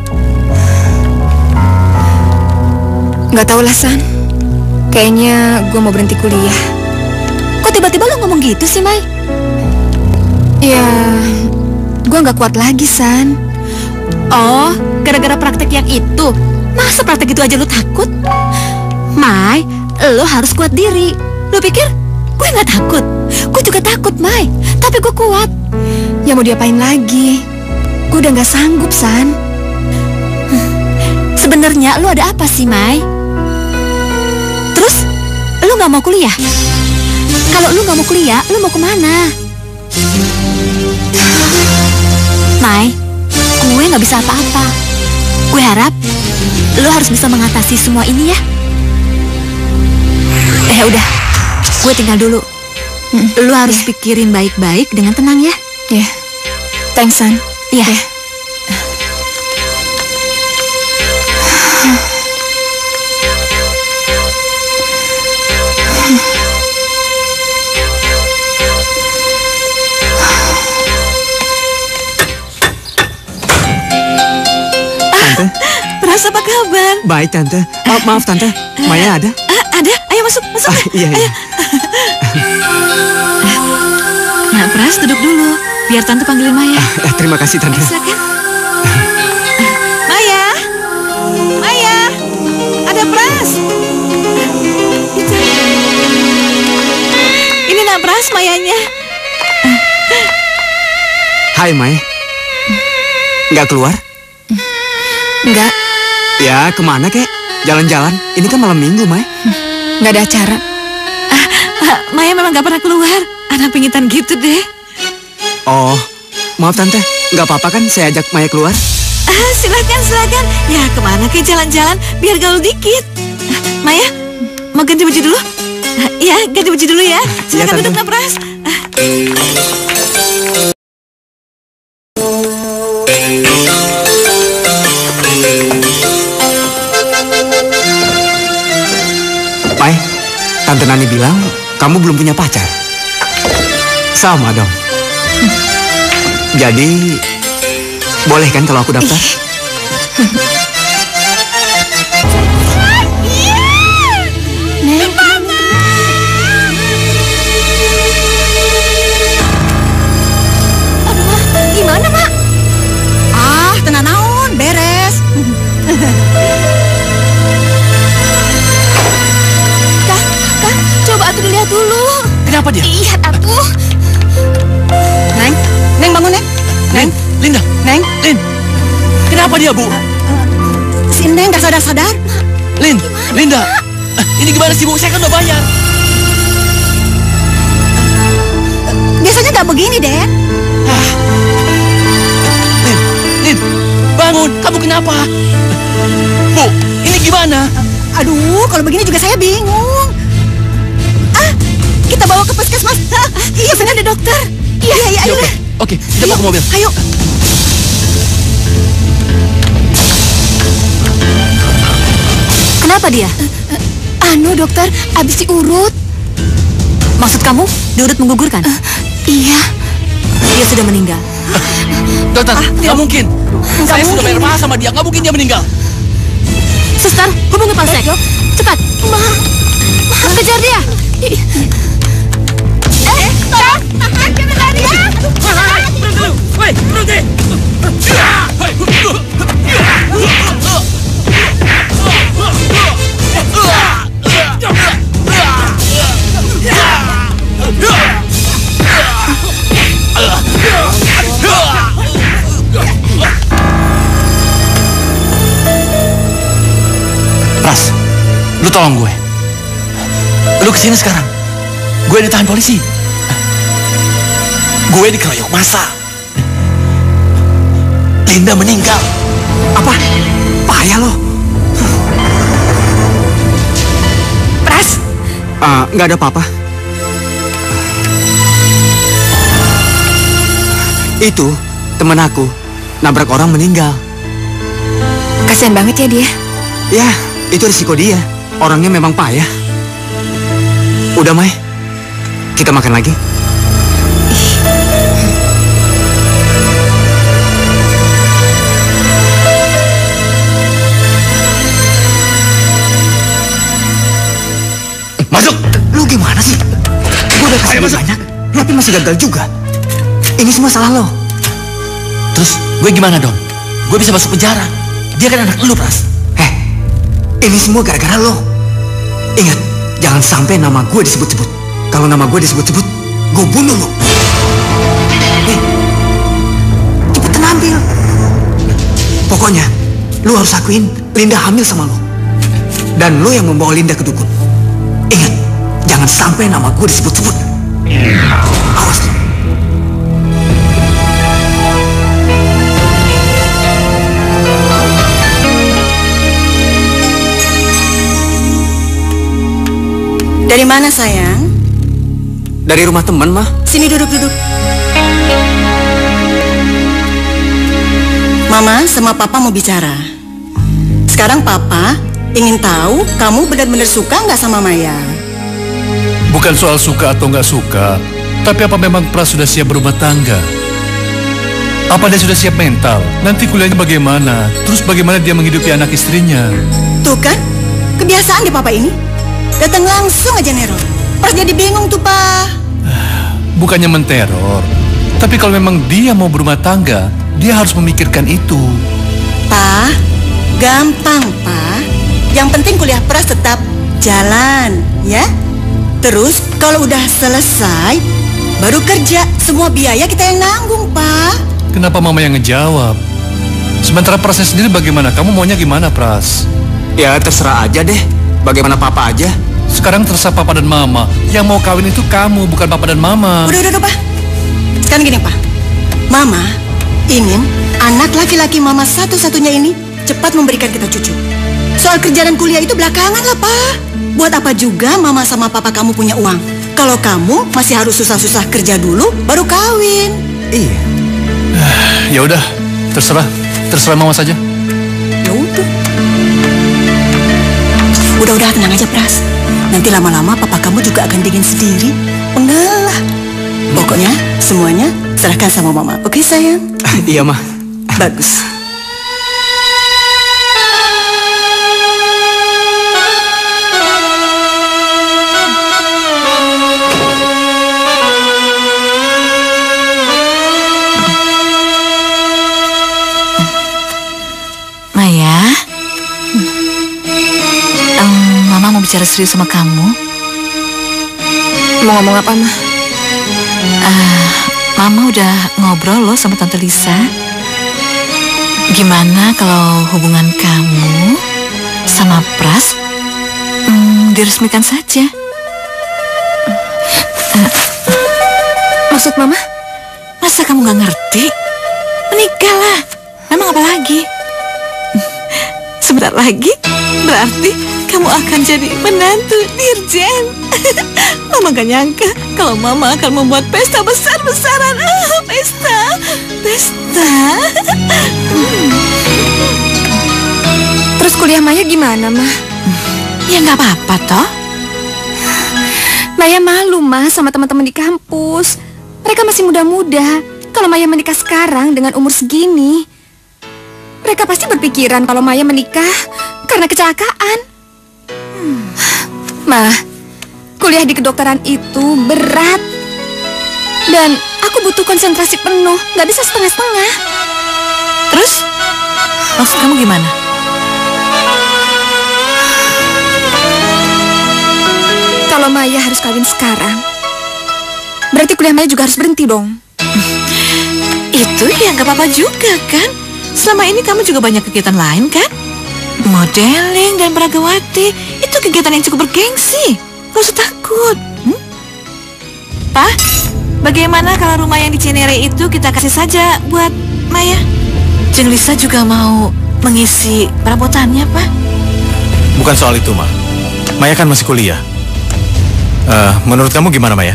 Gak tau lah, San. Kayaknya gue mau berhenti kuliah. Kok tiba-tiba lu ngomong gitu sih, Mai? Ya, gue gak kuat lagi, San. Oh, gara-gara praktek yang itu. Masa praktek itu aja lu takut? Mai, lu harus kuat diri. Lu pikir gue gak takut? Gue juga takut, Mai. Tapi gue kuat. Ya mau diapain lagi? Gue udah gak sanggup, San. Sebenarnya lu ada apa sih, Mai? Terus, lu gak mau kuliah? Kalau lu gak mau kuliah, lu mau kemana? Mai, gue gak bisa apa-apa. Gue harap lu harus bisa mengatasi semua ini ya. Udah, gue tinggal dulu. Lu harus pikirin baik-baik dengan tenang ya. Ya, thanks, San. Iya. Pras, apa kabar? Baik, Tante. Maaf, Tante. Maya ada? Ada. Ayo masuk. Iya. Nah, Pras, duduk dulu. Biar Tante panggilin Maya. Terima kasih, Tante. Silakan. Maya, ada Pras. Ini nak Pras, Mayanya. Hai, Maya. Nggak keluar? Enggak, Ya, kemana, kek? Jalan-jalan? Ini kan malam minggu, Maya. nggak ada acara. Maya memang gak pernah keluar. Anak pingitan gitu deh. Oh, maaf, Tante. Nggak apa-apa kan saya ajak Maya keluar? Silakan. Ya, kemana ke jalan-jalan biar gaul dikit. Maya, mau ganti baju dulu? Ya, ganti baju dulu ya. Silakan Tante. duduk, nak Pras. Mai, Tante Nani bilang kamu belum punya pacar. Sama dong. Jadi, boleh kan kalau aku daftar? Gimana, Mak? Tenang naon, beres. Kak, coba atuh dilihat dulu. Kenapa dia? Lihat atuh. Neng bangun, Neng. Neng, Linda. Neng, Lin, kenapa dia, Bu? si Neng gak sadar-sadar. Linda. Ini gimana sih, Bu? Saya kan udah bayar. Biasanya gak begini, Den. Lin, bangun. Kamu kenapa? Bu, ini gimana? Aduh, kalau begini juga saya bingung. Kita bawa ke puskesmas. Iya, benar ada dokter. Iya, ayo. Oke, kita bawa ke mobil. Ayo. Kenapa dia? Dokter, abis diurut. Maksud kamu, diurut menggugurkan? Iya. Dia sudah meninggal. Dokter, nggak mungkin. Saya sudah bayar mahal sama dia. Nggak mungkin dia meninggal. Suster, hubungi Polsek. Cepat. Kejar dia. Jangan lari. Woi, berhenti! Pras, lu tolong gue. Lu kesini sekarang. Gue ditahan polisi. Gue dikeroyok massa. Linda meninggal. Apa? Payah lo. Pras, Nggak ada apa-apa. Itu teman aku nabrak orang meninggal. kasihan banget ya dia. Ya, itu risiko dia. Orangnya memang payah. Udah, Mai. Kita makan lagi. Masuk! Lu gimana sih? Gue udah kasih banyak, tapi masih gagal juga. Ini semua salah lo. Terus gue gimana dong? Gue bisa masuk penjara. Dia kan anak lu, Pras. Ini semua gara-gara lo. Ingat, jangan sampai nama gue disebut-sebut. Kalau nama gue disebut-sebut, gue bunuh lo. Cepetan ambil. Pokoknya, lu harus akuin Linda hamil sama lo. Dan lo yang membawa Linda ke dukun. Ingat, jangan sampai nama gue disebut-sebut. Awas. Dari mana sayang? Dari rumah teman, Mah. Sini duduk-duduk. Mama sama Papa mau bicara. Sekarang Papa ingin tahu kamu benar-benar suka nggak sama Maya? Bukan soal suka atau nggak suka, tapi apa memang Pras sudah siap berumah tangga? Apa dia sudah siap mental? Nanti kuliahnya bagaimana? Terus bagaimana dia menghidupi anak istrinya? Tuh kan, kebiasaan di Papa ini. Datang langsung aja neror. Pras jadi bingung tuh, Pak. Bukannya menteror, tapi kalau memang dia mau berumah tangga, dia harus memikirkan itu. Pak, gampang, Pak. Yang penting kuliah Pras tetap jalan, ya. Terus kalau udah selesai, baru kerja. Semua biaya kita yang nanggung, Pak. Kenapa Mama yang ngejawab? Sementara Prasnya sendiri bagaimana? Kamu maunya gimana, Pras? Ya, terserah aja deh. Bagaimana Papa aja. Sekarang terserah Papa dan Mama. Yang mau kawin itu kamu, bukan Papa dan Mama. Udah, Pak. Sekarang gini, Pak. Mama ingin anak laki-laki Mama satu-satunya ini cepat memberikan kita cucu. Soal kerja dan kuliah itu belakangan lah, Pak. Buat apa juga Mama sama Papa kamu punya uang? Kalau kamu masih harus susah-susah kerja dulu, baru kawin. Iya. Ya udah, terserah Mama saja. Ya udah. Udah, tenang aja, Pras. Nanti lama-lama Papa kamu juga akan dingin sendiri. Mengalah. Pokoknya semuanya serahkan sama Mama. Oke, sayang? Iya, Mah. Bagus. Maya, Mama mau bicara serius sama kamu. Mau ngomong apa, Mah? Mama udah ngobrol loh sama Tante Lisa. Gimana kalau hubungan kamu sama Pras diresmikan saja? Maksud Mama? Masa kamu gak ngerti? Menikahlah. Memang apa lagi? Sebentar lagi berarti kamu akan jadi menantu Dirjen. Mama gak nyangka kalau Mama akan membuat pesta besar-besaran. Pesta. Terus kuliah Maya gimana, Mah? Ya gak apa-apa toh. Maya malu, Mah, sama teman-teman di kampus. Mereka masih muda-muda. Kalau Maya menikah sekarang dengan umur segini, mereka pasti berpikiran kalau Maya menikah karena kecelakaan. Mah, kuliah Kuliah di kedokteran itu berat. Dan aku butuh konsentrasi penuh, nggak bisa setengah-setengah. Terus? Maksud kamu gimana? Kalau Maya harus kawin sekarang, berarti kuliah Maya juga harus berhenti dong. Itu ya nggak apa-apa juga kan? Selama ini kamu juga banyak kegiatan lain kan? Modeling dan beragawati, itu kegiatan yang cukup bergengsi. Gak usah takut. Pak, bagaimana kalau rumah yang di Cinere itu kita kasih saja buat Maya? Jeng Lisa juga mau mengisi perabotannya, Pak. Bukan soal itu, Ma. Maya kan masih kuliah. Menurut kamu gimana, Maya?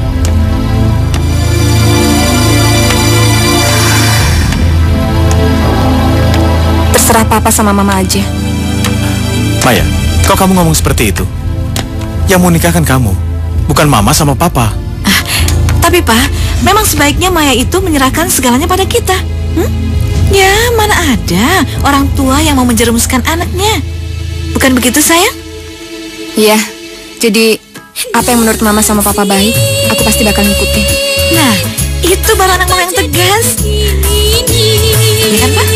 Terserah Papa sama Mama aja. Maya, kok kamu ngomong seperti itu? Yang mau nikah kan kamu, bukan Mama sama Papa. Tapi Pak, memang sebaiknya Maya itu menyerahkan segalanya pada kita. Ya, mana ada orang tua yang mau menjerumuskan anaknya. Bukan begitu, sayang? Iya, jadi apa yang menurut Mama sama Papa baik, aku pasti bakal ngikutin. Nah, itu baru anak mama yang tegas. Iya kan, Pak?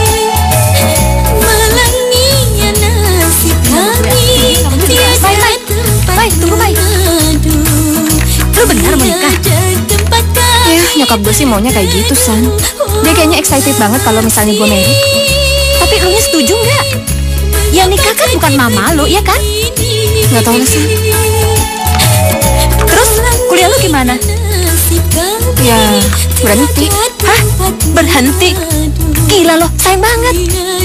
Baik, tunggu Baik. Lu benar mau nikah? Ya, nyokap gue sih maunya kayak gitu, San. Dia kayaknya excited banget kalau misalnya gue married. Tapi lu nya setuju nggak? Ya nikah kan bukan mama lu, ya kan? Nggak tahu lah, San. Terus kuliah lu gimana? Ya, berhenti. Hah? Berhenti? Gila lo, sayang banget.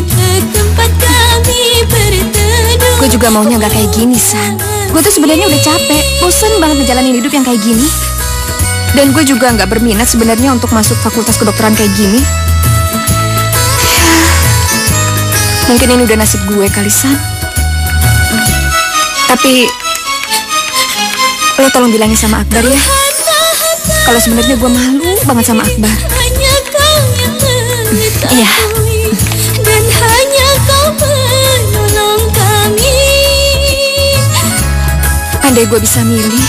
Gue juga maunya nggak kayak gini, San. Gue tuh sebenarnya udah capek, bosen banget ngejalanin hidup yang kayak gini. Dan gue juga nggak berminat sebenarnya untuk masuk fakultas kedokteran kayak gini. Mungkin ini udah nasib gue kali, San. Tapi lo tolong bilangin sama Akbar ya, kalau sebenarnya gue malu banget sama Akbar. Iya. Dan hanya kau menolong kami. Andai gue bisa milih,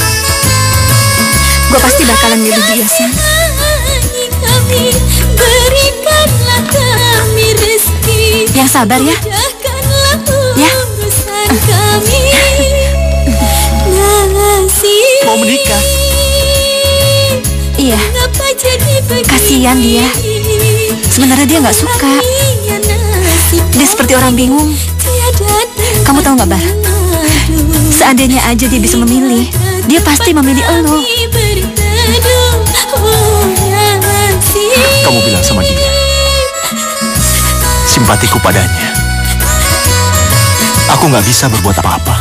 gue pasti bakalan milih dia, San. Berikanlah kami rezeki. Yang sabar ya. Ya. Mau menikah? Iya. Kasihan dia. Sebenarnya dia nggak suka. Dia seperti orang bingung. Kamu tahu nggak, Bar? Seandainya aja dia bisa memilih, dia pasti memilih elo. Kamu bilang sama dia, simpatiku padanya. Aku nggak bisa berbuat apa-apa.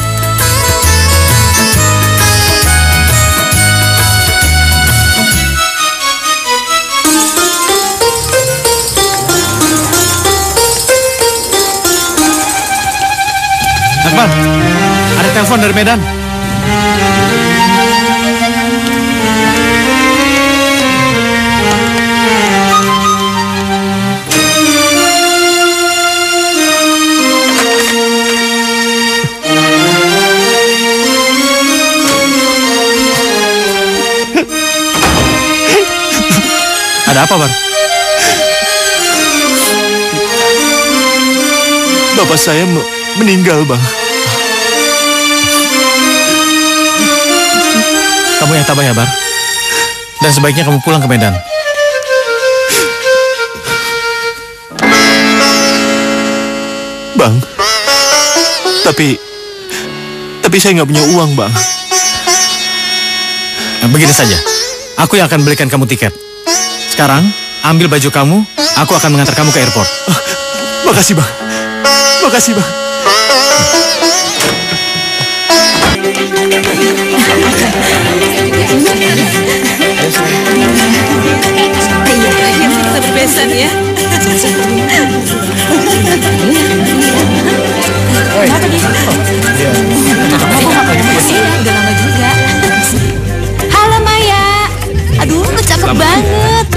Akbar, ada telepon dari Medan. Ada apa, Bar? Bapak saya meninggal, Bang. Kamu yang tabah ya, Bar. Dan sebaiknya kamu pulang ke Medan. Bang, tapi saya nggak punya uang, Bang. Nah, begini saja, aku yang akan belikan kamu tiket. Sekarang, ambil baju kamu, aku akan mengantar kamu ke airport. Makasih, Bang. Makasih, Bang. Iya, kita berbesan ya. Udah lama juga. Halo Maya. Aduh, lu cakep banget.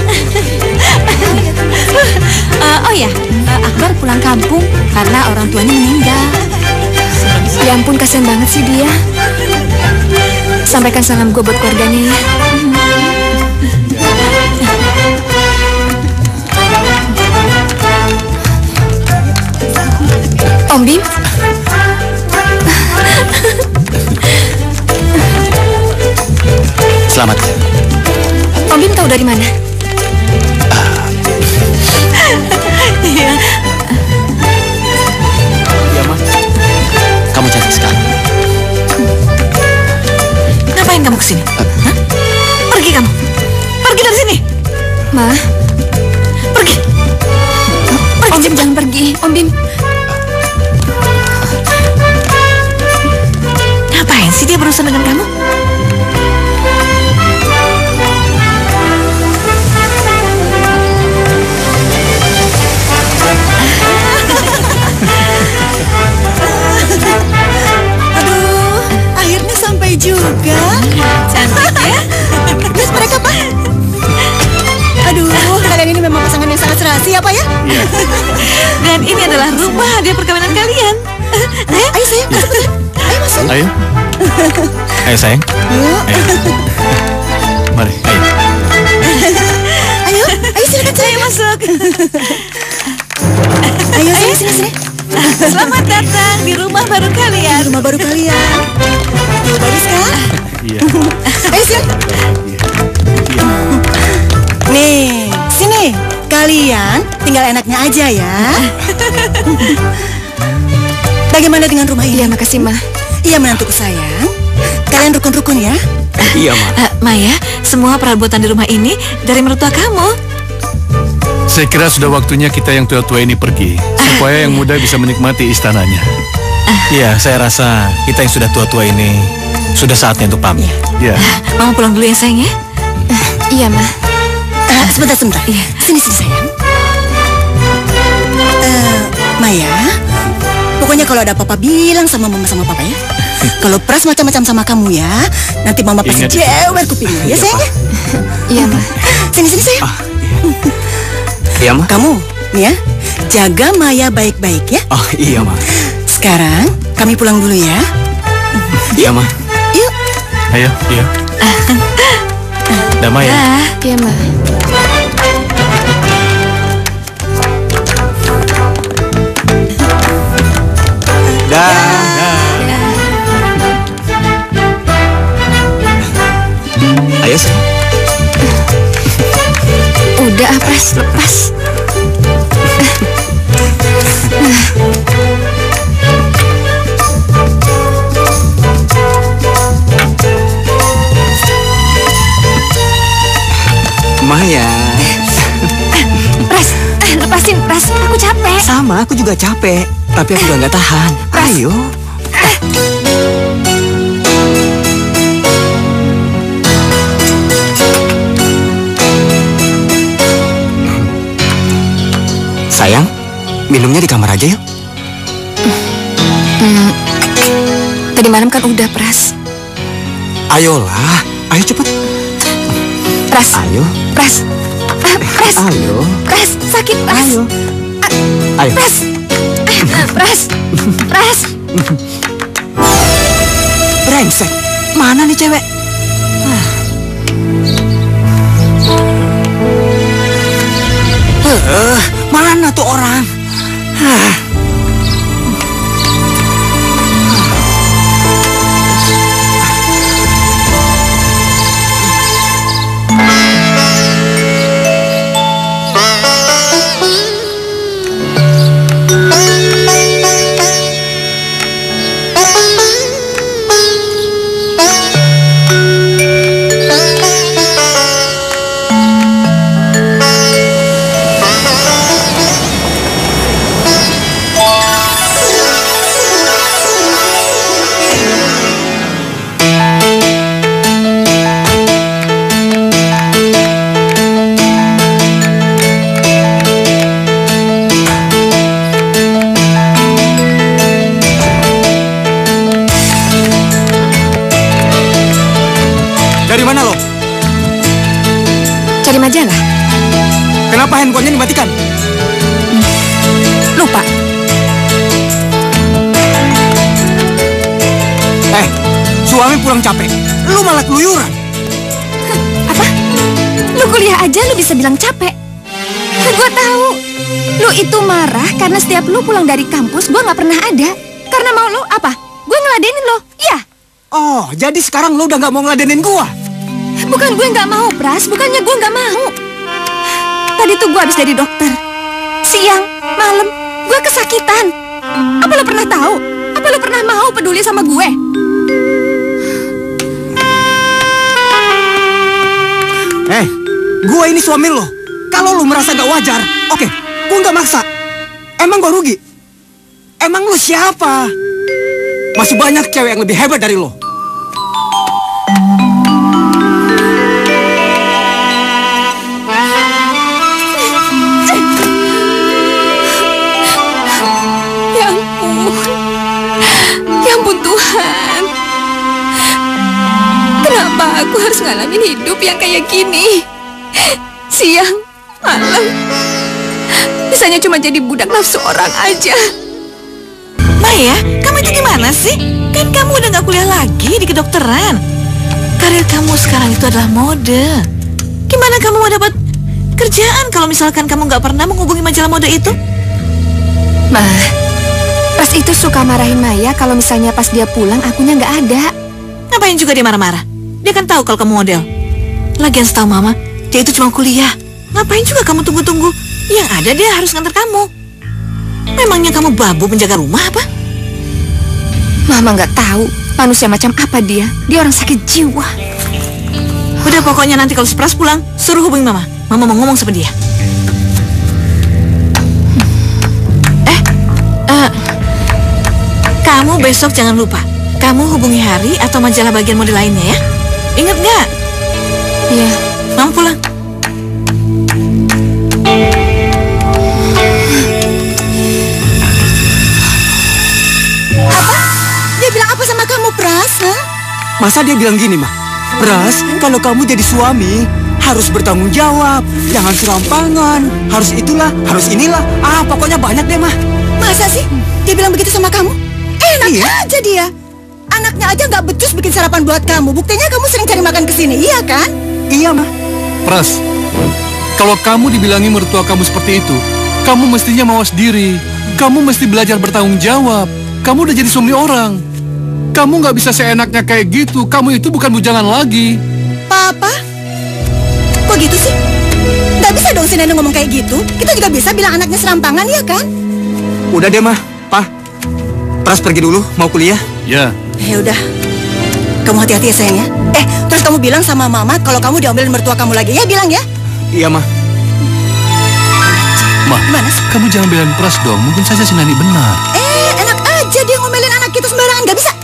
Oh ya, Akbar pulang kampung karena orang tuanya meninggal. Ya ampun, kasian banget sih dia. Sampaikan salam gue buat keluarganya ya. Om Bim. Selamat. Om Bim tahu dari mana? Iya. Iya, Ma. Kamu cantik sekali. Ngapain kamu kesini? Hah? Pergi kamu. Pergi dari sini. Ma. Pergi. Om Bim jangan pergi. Om Bim. Ngapain sih dia berurusan dengan kamu? Aduh, akhirnya sampai juga. Cantik ya? Lihat mereka, Pak. Aduh, kalian ini memang pasangan yang sangat serasi ya, Pak ya? Dan ini adalah rumah hadiah perkawinan kalian. Ayo sayang, masuk. Ayo masuk. Ayo. Ayo sayang. Yuk. Ayo. Mari, ayo. Ayo silakan saya masuk. Ayo sini. Selamat datang di rumah baru kalian. Rumah baru kalian. Tuh, bagus kan? Iya. Ayo silakan. Nih, sini. Kalian tinggal enaknya aja ya. Bagaimana dengan rumah ini? Iya, makasih, Ma. Iya, menantuku sayang. Kalian rukun-rukun ya? Iya, Ma. Maya, semua perabotan di rumah ini dari mertua kamu. Saya kira sudah waktunya kita yang tua-tua ini pergi, supaya yang muda bisa menikmati istananya. Iya, saya rasa kita yang sudah tua-tua ini sudah saatnya untuk pamit. Ya. Mama pulang dulu ya sayang ya. Iya, Ma. Sebentar. Sini sayang. Maya, pokoknya kalau ada apa-apa bilang sama mama sama papa ya. Kalau Pras macam-macam sama kamu ya, nanti mama pasti Ingat. jewer kupingnya ya sayang ya. Iya, Ma. Sini sayang. Iya, Ma. Kamu, nih ya, jaga Maya baik-baik ya. Oh, iya, Ma. Sekarang kami pulang dulu ya. Iya, Ma. Yuk. Ayo, iya. Damai ya. Iya, Ma. Ayo, sayang. Udah, Pras, lepas. Maya. Pras, lepasin, Pras. Aku capek. Sama, aku juga capek. Tapi aku udah nggak tahan. Ayo. Sayang, minumnya di kamar aja yuk. Tadi malam kan udah, Pras. Ayolah, ayo cepet. Pras. Ayo. Pras. Pras. Ayo. Pras, sakit, Pras. Ayo. Ayo. Pras. Pras. Pras. Brengsek, mana nih cewek? Mana tuh orang? Dari mana lo? Cari majalah. Kenapa handphonenya dimatikan? Lupa. Suami pulang kurang capek, lu malah keluyuran. Apa? Lu kuliah aja lu bisa bilang capek? Gue tahu. Lu itu marah karena setiap lu pulang dari kampus gue nggak pernah ada. Karena mau lu apa? Gue ngeladenin lo, iya? Oh, jadi sekarang lu udah nggak mau ngeladenin gua? Bukan gue nggak mau, Pras. Bukannya gue nggak mau. Tadi tuh gue habis dari dokter. Siang, malam, gue kesakitan. Apa lo pernah tahu? Apa lo pernah mau peduli sama gue? Gue ini suami lo. Kalau lo merasa gak wajar, oke, gue gak maksa. Emang gue rugi? Emang lo siapa? Masih banyak cewek yang lebih hebat dari lo. Ya ampun. Ya ampun Tuhan. Kenapa aku harus ngalamin hidup yang kayak gini? Siang, malam, bisanya cuma jadi budak nafsu orang aja. Maya, kamu itu gimana sih? Kan kamu udah gak kuliah lagi di kedokteran. Karir kamu sekarang itu adalah mode. Gimana kamu mau dapat kerjaan kalau misalkan kamu gak pernah menghubungi majalah mode itu? Ma, Pras itu suka marahin Maya kalau misalnya pas dia pulang akunya nggak ada. Ngapain juga dia marah-marah? Dia kan tahu kalau kamu model. Lagian setahu Mama, dia itu cuma kuliah. Ngapain juga kamu tunggu-tunggu? Yang ada dia harus nganter kamu. Memangnya kamu babu penjaga rumah apa? Mama nggak tahu manusia macam apa dia. Dia orang sakit jiwa. Udah pokoknya nanti kalau si Pras pulang, suruh hubungi Mama. Mama mau ngomong sama dia. Kamu besok jangan lupa. Kamu hubungi Hari atau majalah bagian mode lainnya ya. Ingat nggak? Iya. Mama pulang. Apa? Dia bilang apa sama kamu, Pras? Hah? Masa dia bilang gini, mah? Pras, kalau kamu jadi suami, harus bertanggung jawab. Jangan serampangan. Harus itulah, harus inilah. Pokoknya banyak deh, mah. Masa sih? Dia bilang begitu sama kamu? Enak aja dia. Anaknya aja nggak becus bikin sarapan buat kamu. Buktinya kamu sering cari makan ke sini, iya kan? Iya, mah. Pras, kalau kamu dibilangi mertua kamu seperti itu, kamu mestinya mawas diri. Kamu mesti belajar bertanggung jawab. Kamu udah jadi suami orang. Kamu nggak bisa seenaknya kayak gitu. Kamu itu bukan bujangan lagi. Papa? Kok gitu sih? Nggak bisa dong si Nenek ngomong kayak gitu. Kita juga bisa bilang anaknya serampangan, ya kan? Udah deh, mah. Pa, Pras pergi dulu, mau kuliah. Ya. Ya udah. Kamu hati-hati ya sayang ya. Terus kamu bilang sama Mama kalau kamu diomelin mertua kamu lagi ya, bilang ya. Iya, mah. Mah, Gimana sih? kamu jangan belain Pras dong. Mungkin saja si Nani benar. Enak aja dia ngomelin anak kita sembarangan, nggak bisa.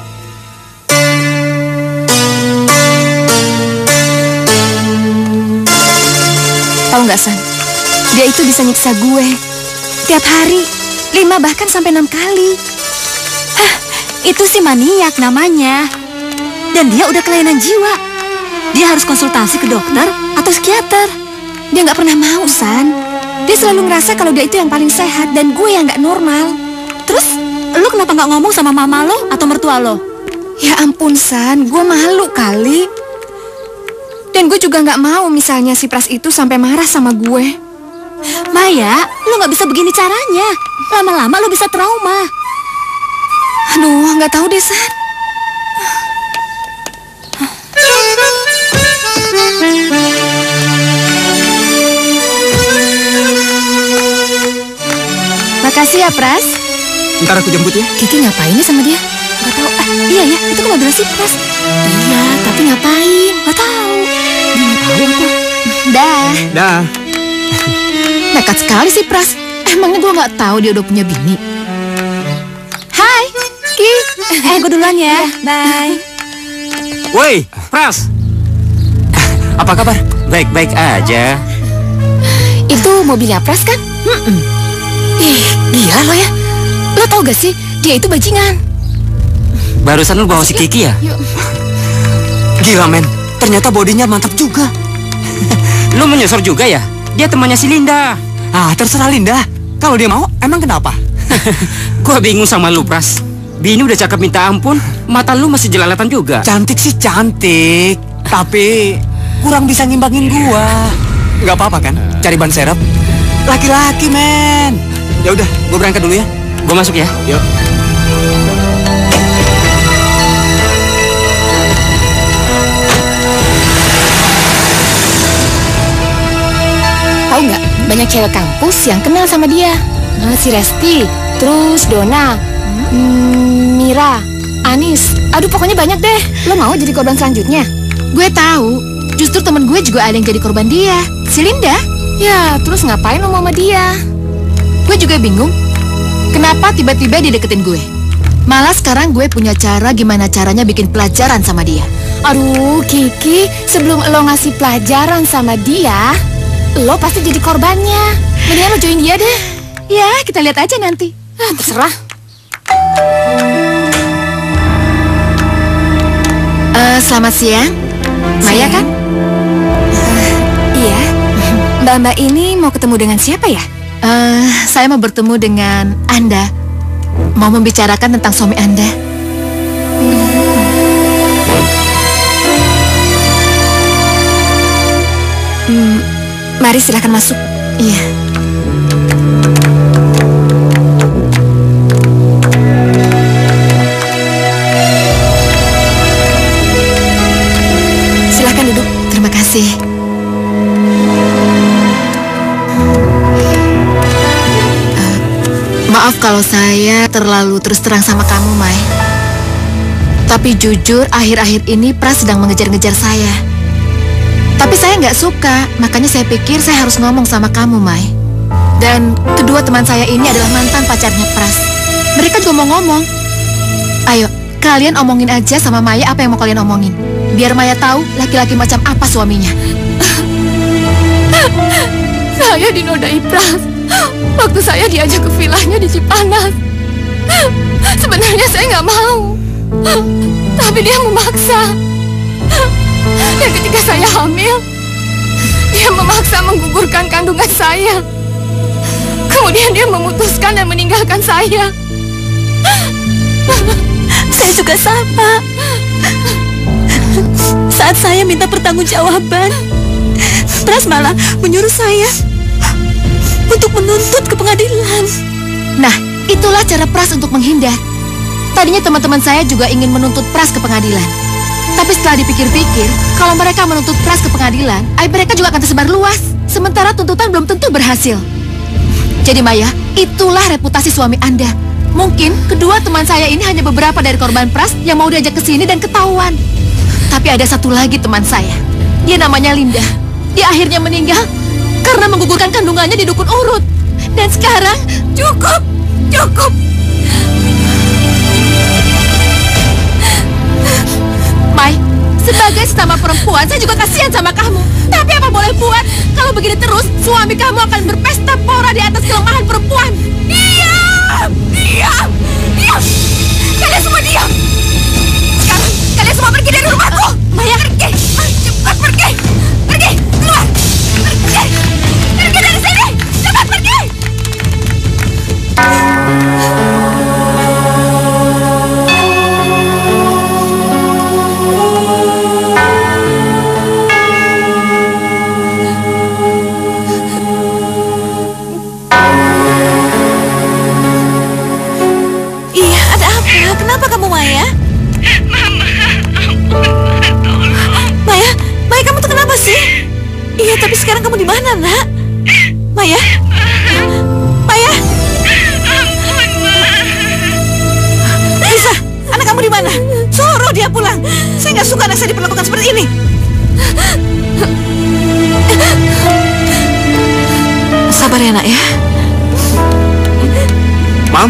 Tahu nggak, San? Dia itu bisa nyiksa gue tiap hari, 5 bahkan sampai 6 kali. Hah, itu sih maniak namanya. Dan dia udah kelainan jiwa. Dia harus konsultasi ke dokter atau psikiater. Dia nggak pernah mau, San. Dia selalu ngerasa kalau dia itu yang paling sehat dan gue yang nggak normal. Terus, lu kenapa nggak ngomong sama mama lo atau mertua lo? Ya ampun, San. Gue malu kali. Dan gue juga nggak mau misalnya si Pras itu sampai marah sama gue. Maya, lu nggak bisa begini caranya. Lama-lama lu bisa trauma. Aduh, nggak tahu deh, San. Makasih ya, Pras. Ntar aku jemput ya. Kiki ngapain nih sama dia? Gak tahu. Iya ya, itu kan mobil si Pras. Iya, tapi ngapain? Gak tahu. Dia nggak tahu apa. Dah. Dah. Nekat sekali sih Pras. Emangnya gue nggak tahu dia udah punya bini. Hai, Ki. Gue duluan ya. Bye. Woi, Pras. Apa kabar? Baik-baik aja. Itu mobilnya Pras kan? Ih, gila lo ya. Lo tau gak sih, dia itu bajingan. Barusan lu bawa si Kiki ya? Yuk. Gila, men. Ternyata bodinya mantap juga. Lu menyosor juga ya? Dia temannya si Linda. Terserah Linda. Kalau dia mau, emang kenapa? Gua bingung sama lu, Pras. Bini udah cakep minta ampun, mata lu masih jelalatan juga. Cantik sih cantik, tapi kurang bisa ngimbangin gua. Nggak apa-apa kan? Cari ban serep. Laki-laki, men. Ya udah, gua berangkat dulu ya. Gua masuk ya. Yuk. Tahu nggak, banyak cewek kampus yang kenal sama dia. Si Resti, terus Dona, Mira, Anis. Aduh, pokoknya banyak deh. Lo mau jadi korban selanjutnya? Gue tahu. Justru temen gue juga ada yang jadi korban dia. Si Linda. Ya, terus ngapain lo mau sama dia? Gue juga bingung. Kenapa tiba-tiba dia deketin gue? Malah sekarang gue punya cara gimana caranya bikin pelajaran sama dia. Aduh, Kiki, sebelum lo ngasih pelajaran sama dia, lo pasti jadi korbannya. Mendingan lo join dia deh. Ya, kita lihat aja nanti. Terserah. Selamat siang. Maya kan? Iya. Mbak-mbak ini mau ketemu dengan siapa ya? Saya mau bertemu dengan Anda. Mau membicarakan tentang suami Anda. Mari silakan masuk. Iya. Silakan duduk. Terima kasih. Maaf kalau saya terlalu terus terang sama kamu, Mai. Tapi jujur, akhir-akhir ini Pras sedang mengejar-ngejar saya. Tapi saya nggak suka, makanya saya pikir saya harus ngomong sama kamu, Mai. Dan kedua teman saya ini adalah mantan pacarnya Pras. Mereka juga mau ngomong. Ayo, kalian omongin aja sama Maya apa yang mau kalian omongin. Biar Maya tahu laki-laki macam apa suaminya. Saya dinodai Pras. Waktu saya diajak ke vilanya di Cipanas. Sebenarnya saya nggak mau, tapi dia memaksa. Dan ketika saya hamil, dia memaksa menggugurkan kandungan saya. Kemudian dia memutuskan dan meninggalkan saya. Saya juga sama. Saat saya minta pertanggungjawaban, Pras malah menyuruh saya untuk menuntut ke pengadilan. Nah, itulah cara Pras untuk menghindar. Tadinya teman-teman saya juga ingin menuntut Pras ke pengadilan. Tapi setelah dipikir-pikir, kalau mereka menuntut Pras ke pengadilan, aib mereka juga akan tersebar luas. Sementara tuntutan belum tentu berhasil. Jadi Maya, itulah reputasi suami Anda. Mungkin kedua teman saya ini hanya beberapa dari korban Pras yang mau diajak ke sini dan ketahuan. Tapi ada satu lagi teman saya. Dia namanya Linda. Dia akhirnya meninggal karena menggugurkan kandungannya di dukun urut. Dan sekarang, cukup. Mai, sebagai sesama perempuan, saya juga kasihan sama kamu. Tapi apa boleh buat, kalau begini terus, suami kamu akan berpesta pora di atas kelemahan perempuan. Diam! Kalian semua diam! Sekarang, kalian semua pergi dari rumahku! Maya, pergi! Cepat pergi! Pergi! Keluar! Pergi! Pergi dari sini! Cepat pergi! Iya, ada apa? Kenapa kamu, Maya? Mama, ampun, tolong. Maya, kamu tuh kenapa sih? Iya, tapi sekarang kamu di mana, Nak? Maya? Ampun, Ma. Lisa, anak kamu di mana? Suruh dia pulang. Saya nggak suka anak saya diperlakukan seperti ini. Sabar ya, Nak ya. Mam,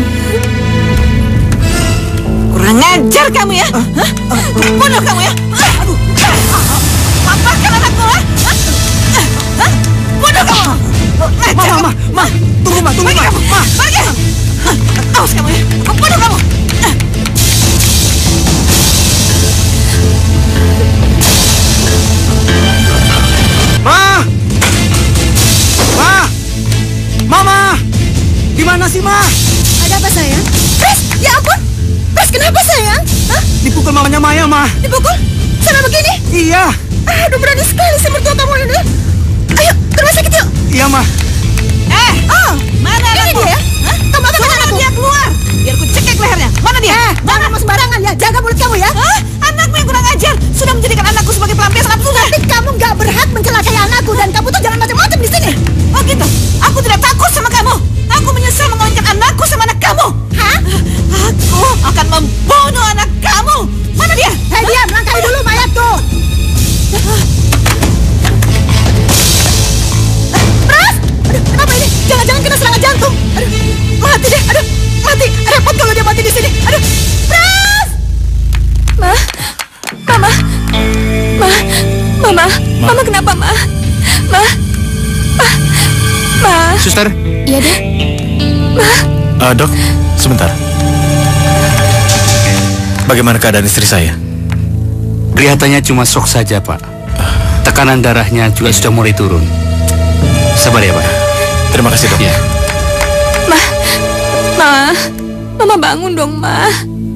Kurang ajar kamu ya. Bunuh kamu ya. Aduh. Maafkan anakku ya. Bunuh kamu. Ma, tunggu Ma. Pergi. Awas kamu ya. Aku bunuh kamu. Mama, di mana sih Ma? Ada apa sayang? Pras, ya ampun. Pras, mah. Dipukul? Sama begini? Iya. Aduh, berani sekali si mertua kamu ini. Ayo, ke rumah sakit yuk. Iya mah. Mana Ini anakku? dia ya? Hah? Kamu apa Suruh anakku? dia keluar. Biar ku cekek lehernya. Mana dia? Jangan ngomong sembarangan ya. Jaga mulut kamu ya. Hah? Anakmu yang kurang ajar. Sudah menjadikan anakku sebagai pelampiasan nafsu. Tapi kamu nggak berhak mencelakai anakku dan kamu tuh jangan macam-macam di sini. Oh gitu? Aku tidak takut sama kamu. Aku menyesal mengawinkan anakku sama anak kamu. Hah? Aku akan membunuh anak kamu. Mana dia? Hei, diam, langkahi dulu mayatku. Pras! Aduh, kenapa ini? Jangan-jangan kena serangan jantung. Aduh, mati deh. Aduh, mati. Repot kalau dia mati di sini. Aduh, Pras! Mama kenapa, Ma? Suster. Iya, Dek. Dok, sebentar. Bagaimana keadaan istri saya? Kelihatannya cuma shock saja, Pak. Tekanan darahnya juga sudah mulai turun. Sabar ya, Pak. Terima kasih, dok. Ya. Mama bangun dong, Ma.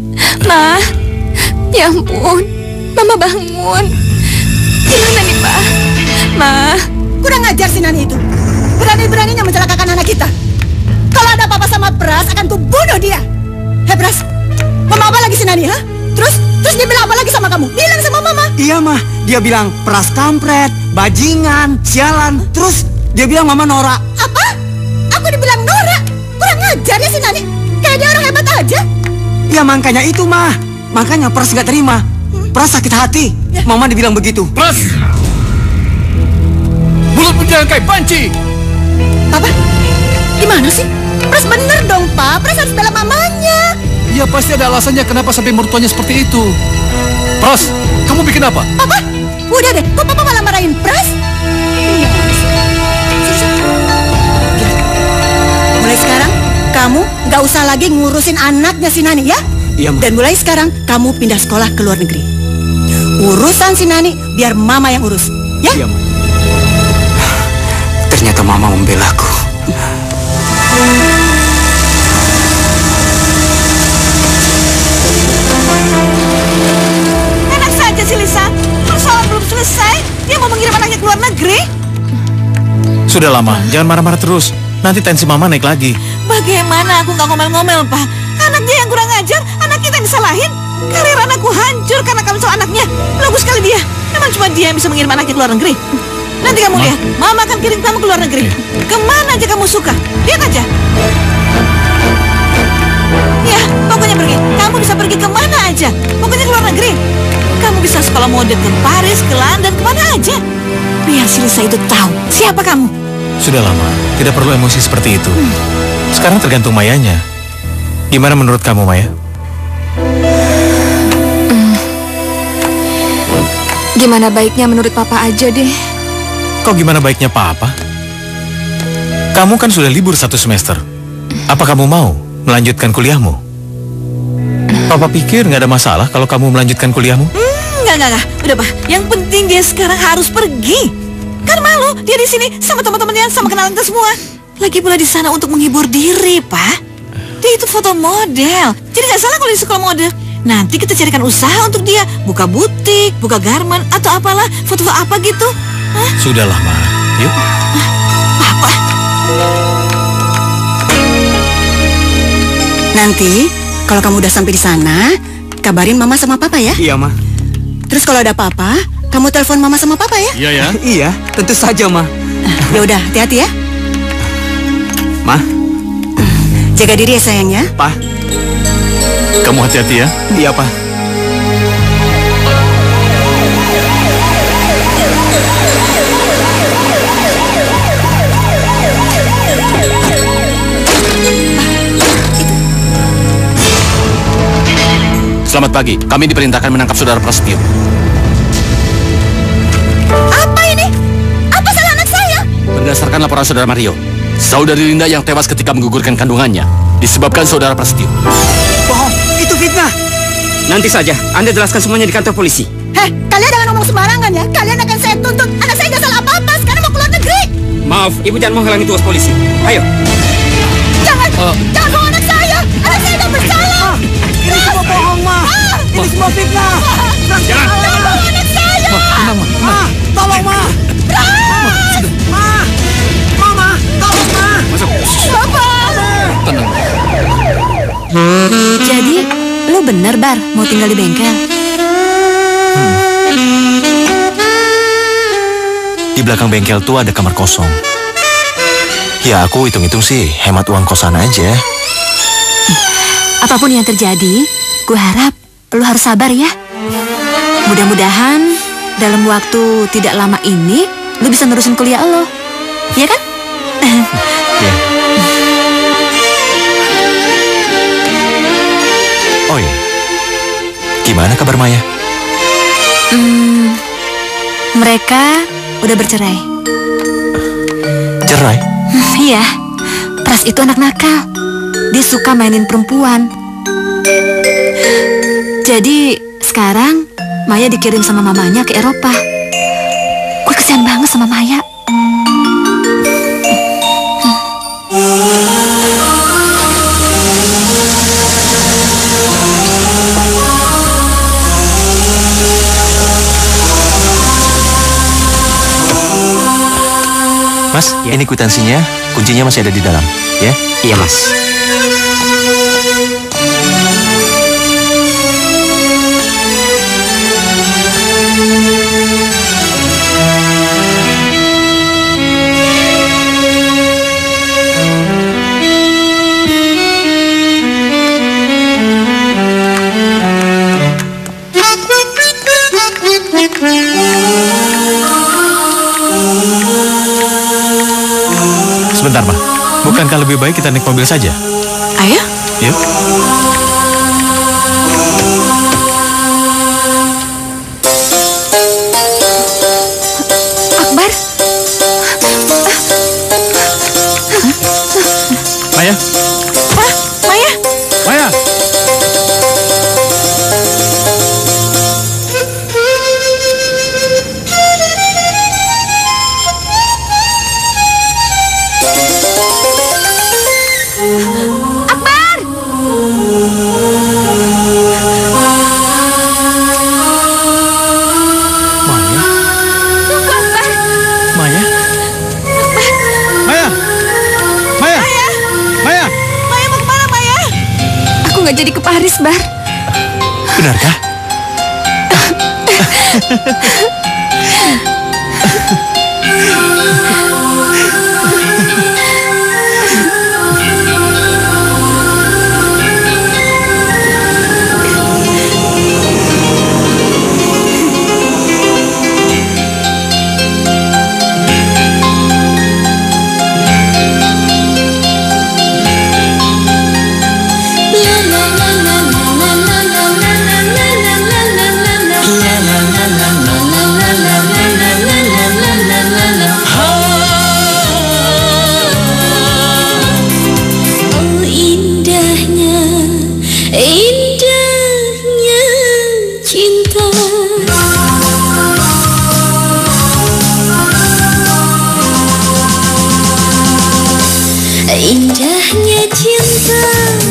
Ya ampun, Mama bangun. Gimana nih, Ma? Kurang ajar si Nani itu. Berani-beraninya mencelakakan anak kita. Kalau ada apa-apa sama Pras, akan kubunuh dia. Hei, Pras, Mama apa lagi si Nani, ha? Terus dia bilang apa lagi sama kamu? Bilang sama Mama. Iya mah. Dia bilang Pras kampret, bajingan, sialan. Terus dia bilang Mama norak. Apa? Aku dibilang norak? Kurang ajar ya si Nani. Kayak dia orang hebat aja. Ya makanya itu mah. Makanya Pras gak terima. Pras sakit hati. Mama dibilang begitu. Pras! Mulutmu jangan kayak panci! Apa? Gimana sih? Pras bener dong, Pak. Pras harus bela mamanya. Ya pasti ada alasannya kenapa sampai mertuanya seperti itu. Pras, kamu bikin apa? Papa, udah deh. Kok Papa malah marahin Pras? Mulai sekarang, kamu gak usah lagi ngurusin anaknya si Nani, ya? Iya, Ma. Dan mulai sekarang, kamu pindah sekolah ke luar negeri. Urusan si Nani, biar Mama yang urus, ya? Iya, Ma. Ternyata Mama membelaku. Enak saja si Lisa. Persoalan belum selesai. Dia mau mengirim anaknya ke luar negeri. Sudah lama, jangan marah-marah terus. Nanti tensi Mama naik lagi. Bagaimana aku nggak ngomel-ngomel, Pak? Anak dia yang kurang ajar, anak kita yang disalahin. Karir anakku hancur karena kamu sama anaknya. Bagus sekali dia. Memang cuma dia yang bisa mengirim anaknya ke luar negeri. Nanti kamu lihat, Mama akan kirim kamu ke luar negeri. Kemana aja kamu suka. Lihat aja. Ya, pokoknya pergi. Kamu bisa pergi kemana aja. Pokoknya ke luar negeri. Kamu bisa sekolah mode ke Paris, ke London, kemana aja. Biar si Lisa itu tahu siapa kamu. Sudah lama, tidak perlu emosi seperti itu. Sekarang tergantung Mayanya. Gimana menurut kamu, Maya? Gimana baiknya menurut Papa aja deh. Kok gimana baiknya Papa? Kamu kan sudah libur 1 semester. Apa kamu mau melanjutkan kuliahmu? Papa pikir nggak ada masalah kalau kamu melanjutkan kuliahmu. Enggak. Udah, Pak. Yang penting dia sekarang harus pergi. Kan malu dia di sini sama teman-temannya, sama kenalan kita semua. Lagi pula di sana untuk menghibur diri, Pak. Dia itu foto model. Jadi nggak salah kalau di sekolah mode. Nanti kita carikan usaha untuk dia. Buka butik, buka garment, atau apalah. Foto-foto apa gitu. Hah? Sudahlah, Ma. Yuk. Papa. Nanti, kalau kamu udah sampai di sana, kabarin Mama sama Papa ya. Iya, Ma. Terus kalau ada apa-apa, kamu telepon Mama sama Papa ya. Iya ya. Iya, tentu saja, Ma. Ya udah, hati-hati ya. Ma, Jaga diri ya sayang ya. Pa. Kamu hati-hati ya. Iya, Pa. Selamat pagi, kami diperintahkan menangkap saudara Prasetyo. Apa ini? Apa salah anak saya? Berdasarkan laporan saudara Mario, saudari Linda yang tewas ketika menggugurkan kandungannya disebabkan saudara Prasetyo. Bohong, itu fitnah. Nanti saja, Anda jelaskan semuanya di kantor polisi. Heh, kalian jangan ngomong sembarangan ya. Kalian akan saya tuntut. Anak saya nggak salah apa-apa. Sekarang mau keluar negeri. Maaf, Ibu jangan menghalangi tugas polisi. Ayo. Jangan bawa anak saya. Anak saya nggak bersalah. Ini semua bohong, Ma. Ini semua fitnah. Jangan. Anak saya. Ma, tolong Ma. Mama, tolong Ma. Masuk. Bapak. Tenang. Jadi, lu bener, Bar, mau tinggal di bengkel? Di belakang bengkel tuh ada kamar kosong. Ya aku hitung-hitung sih hemat uang kosan aja. Apapun yang terjadi, gue harap lu harus sabar ya. Mudah-mudahan dalam waktu tidak lama ini, lu bisa nerusin kuliah lo. Iya kan? Ya. Oh iya, gimana kabar Maya? Mereka udah bercerai. Cerai? Iya, Pras itu anak nakal. Dia suka mainin perempuan. Jadi sekarang Maya dikirim sama mamanya ke Eropa. Gue kesian banget sama Maya. Mas, ini kwitansinya, kuncinya masih ada di dalam, ya? Iya, Mas. Sebentar, Ma. Bukankah lebih baik kita naik mobil saja? Ayo. Yuk. Akbar. Maya. Maya. Maya. Jadi ke Paris, Bar. Benarkah? Indahnya cinta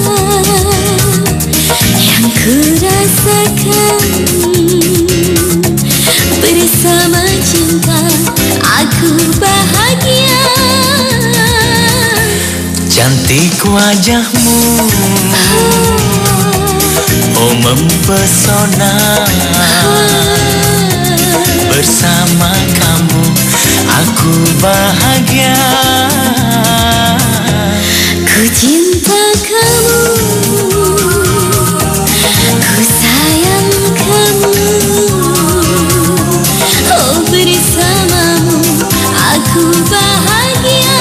yang kurasakan, bersama cinta aku bahagia. Cantik wajahmu, oh mempesona. Bersama kamu aku bahagia. Ku cinta kamu, ku sayang kamu, oh bersamamu aku bahagia.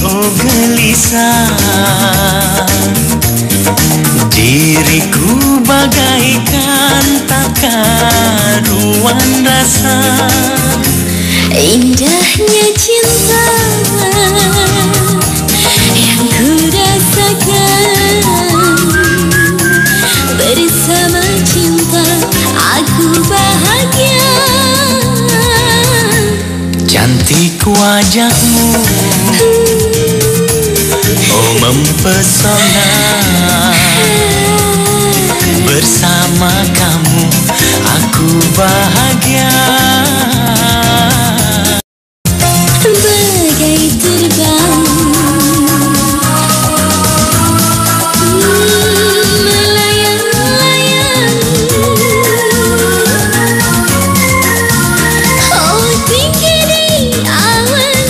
oh gelisah. Diriku bagaikan tak karuan rasa. Indahnya cinta yang ku rasakan. Bersama cinta aku bahagia. Cantik wajahmu, oh mempesona. Bersama kamu aku bahagia. Bagai terbang melayang-layang. Oh tinggi di awan.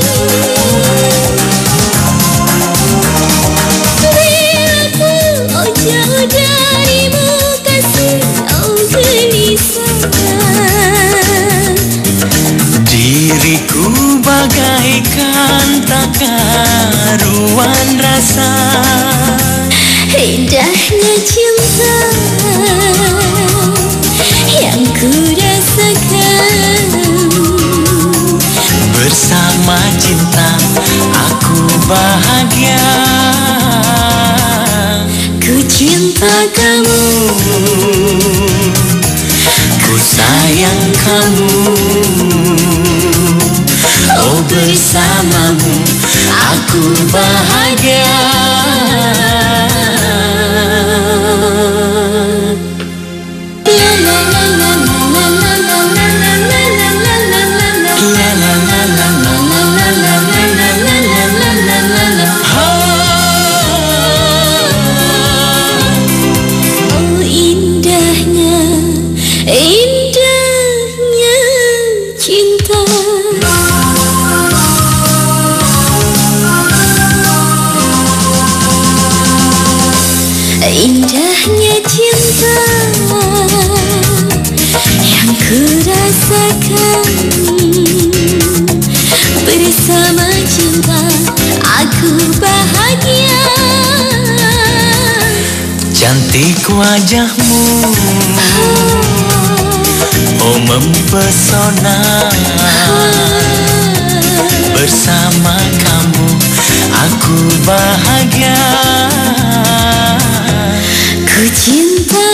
Bila ku oh jauh darimu kasih, oh gelisah. Diriku bagaikan tak karuan rasa. Indahnya cinta yang ku rasakan. Bersama cinta aku bahagia. Ku cinta kamu, ku sayang kamu. Oh bersamamu aku bahagia. oh indahnya, indahnya cinta. Indahnya cinta yang ku rasakan. Bersama cinta aku bahagia. Cantik wajahmu, oh mempesona. Bersama kamu aku bahagia. Ku cinta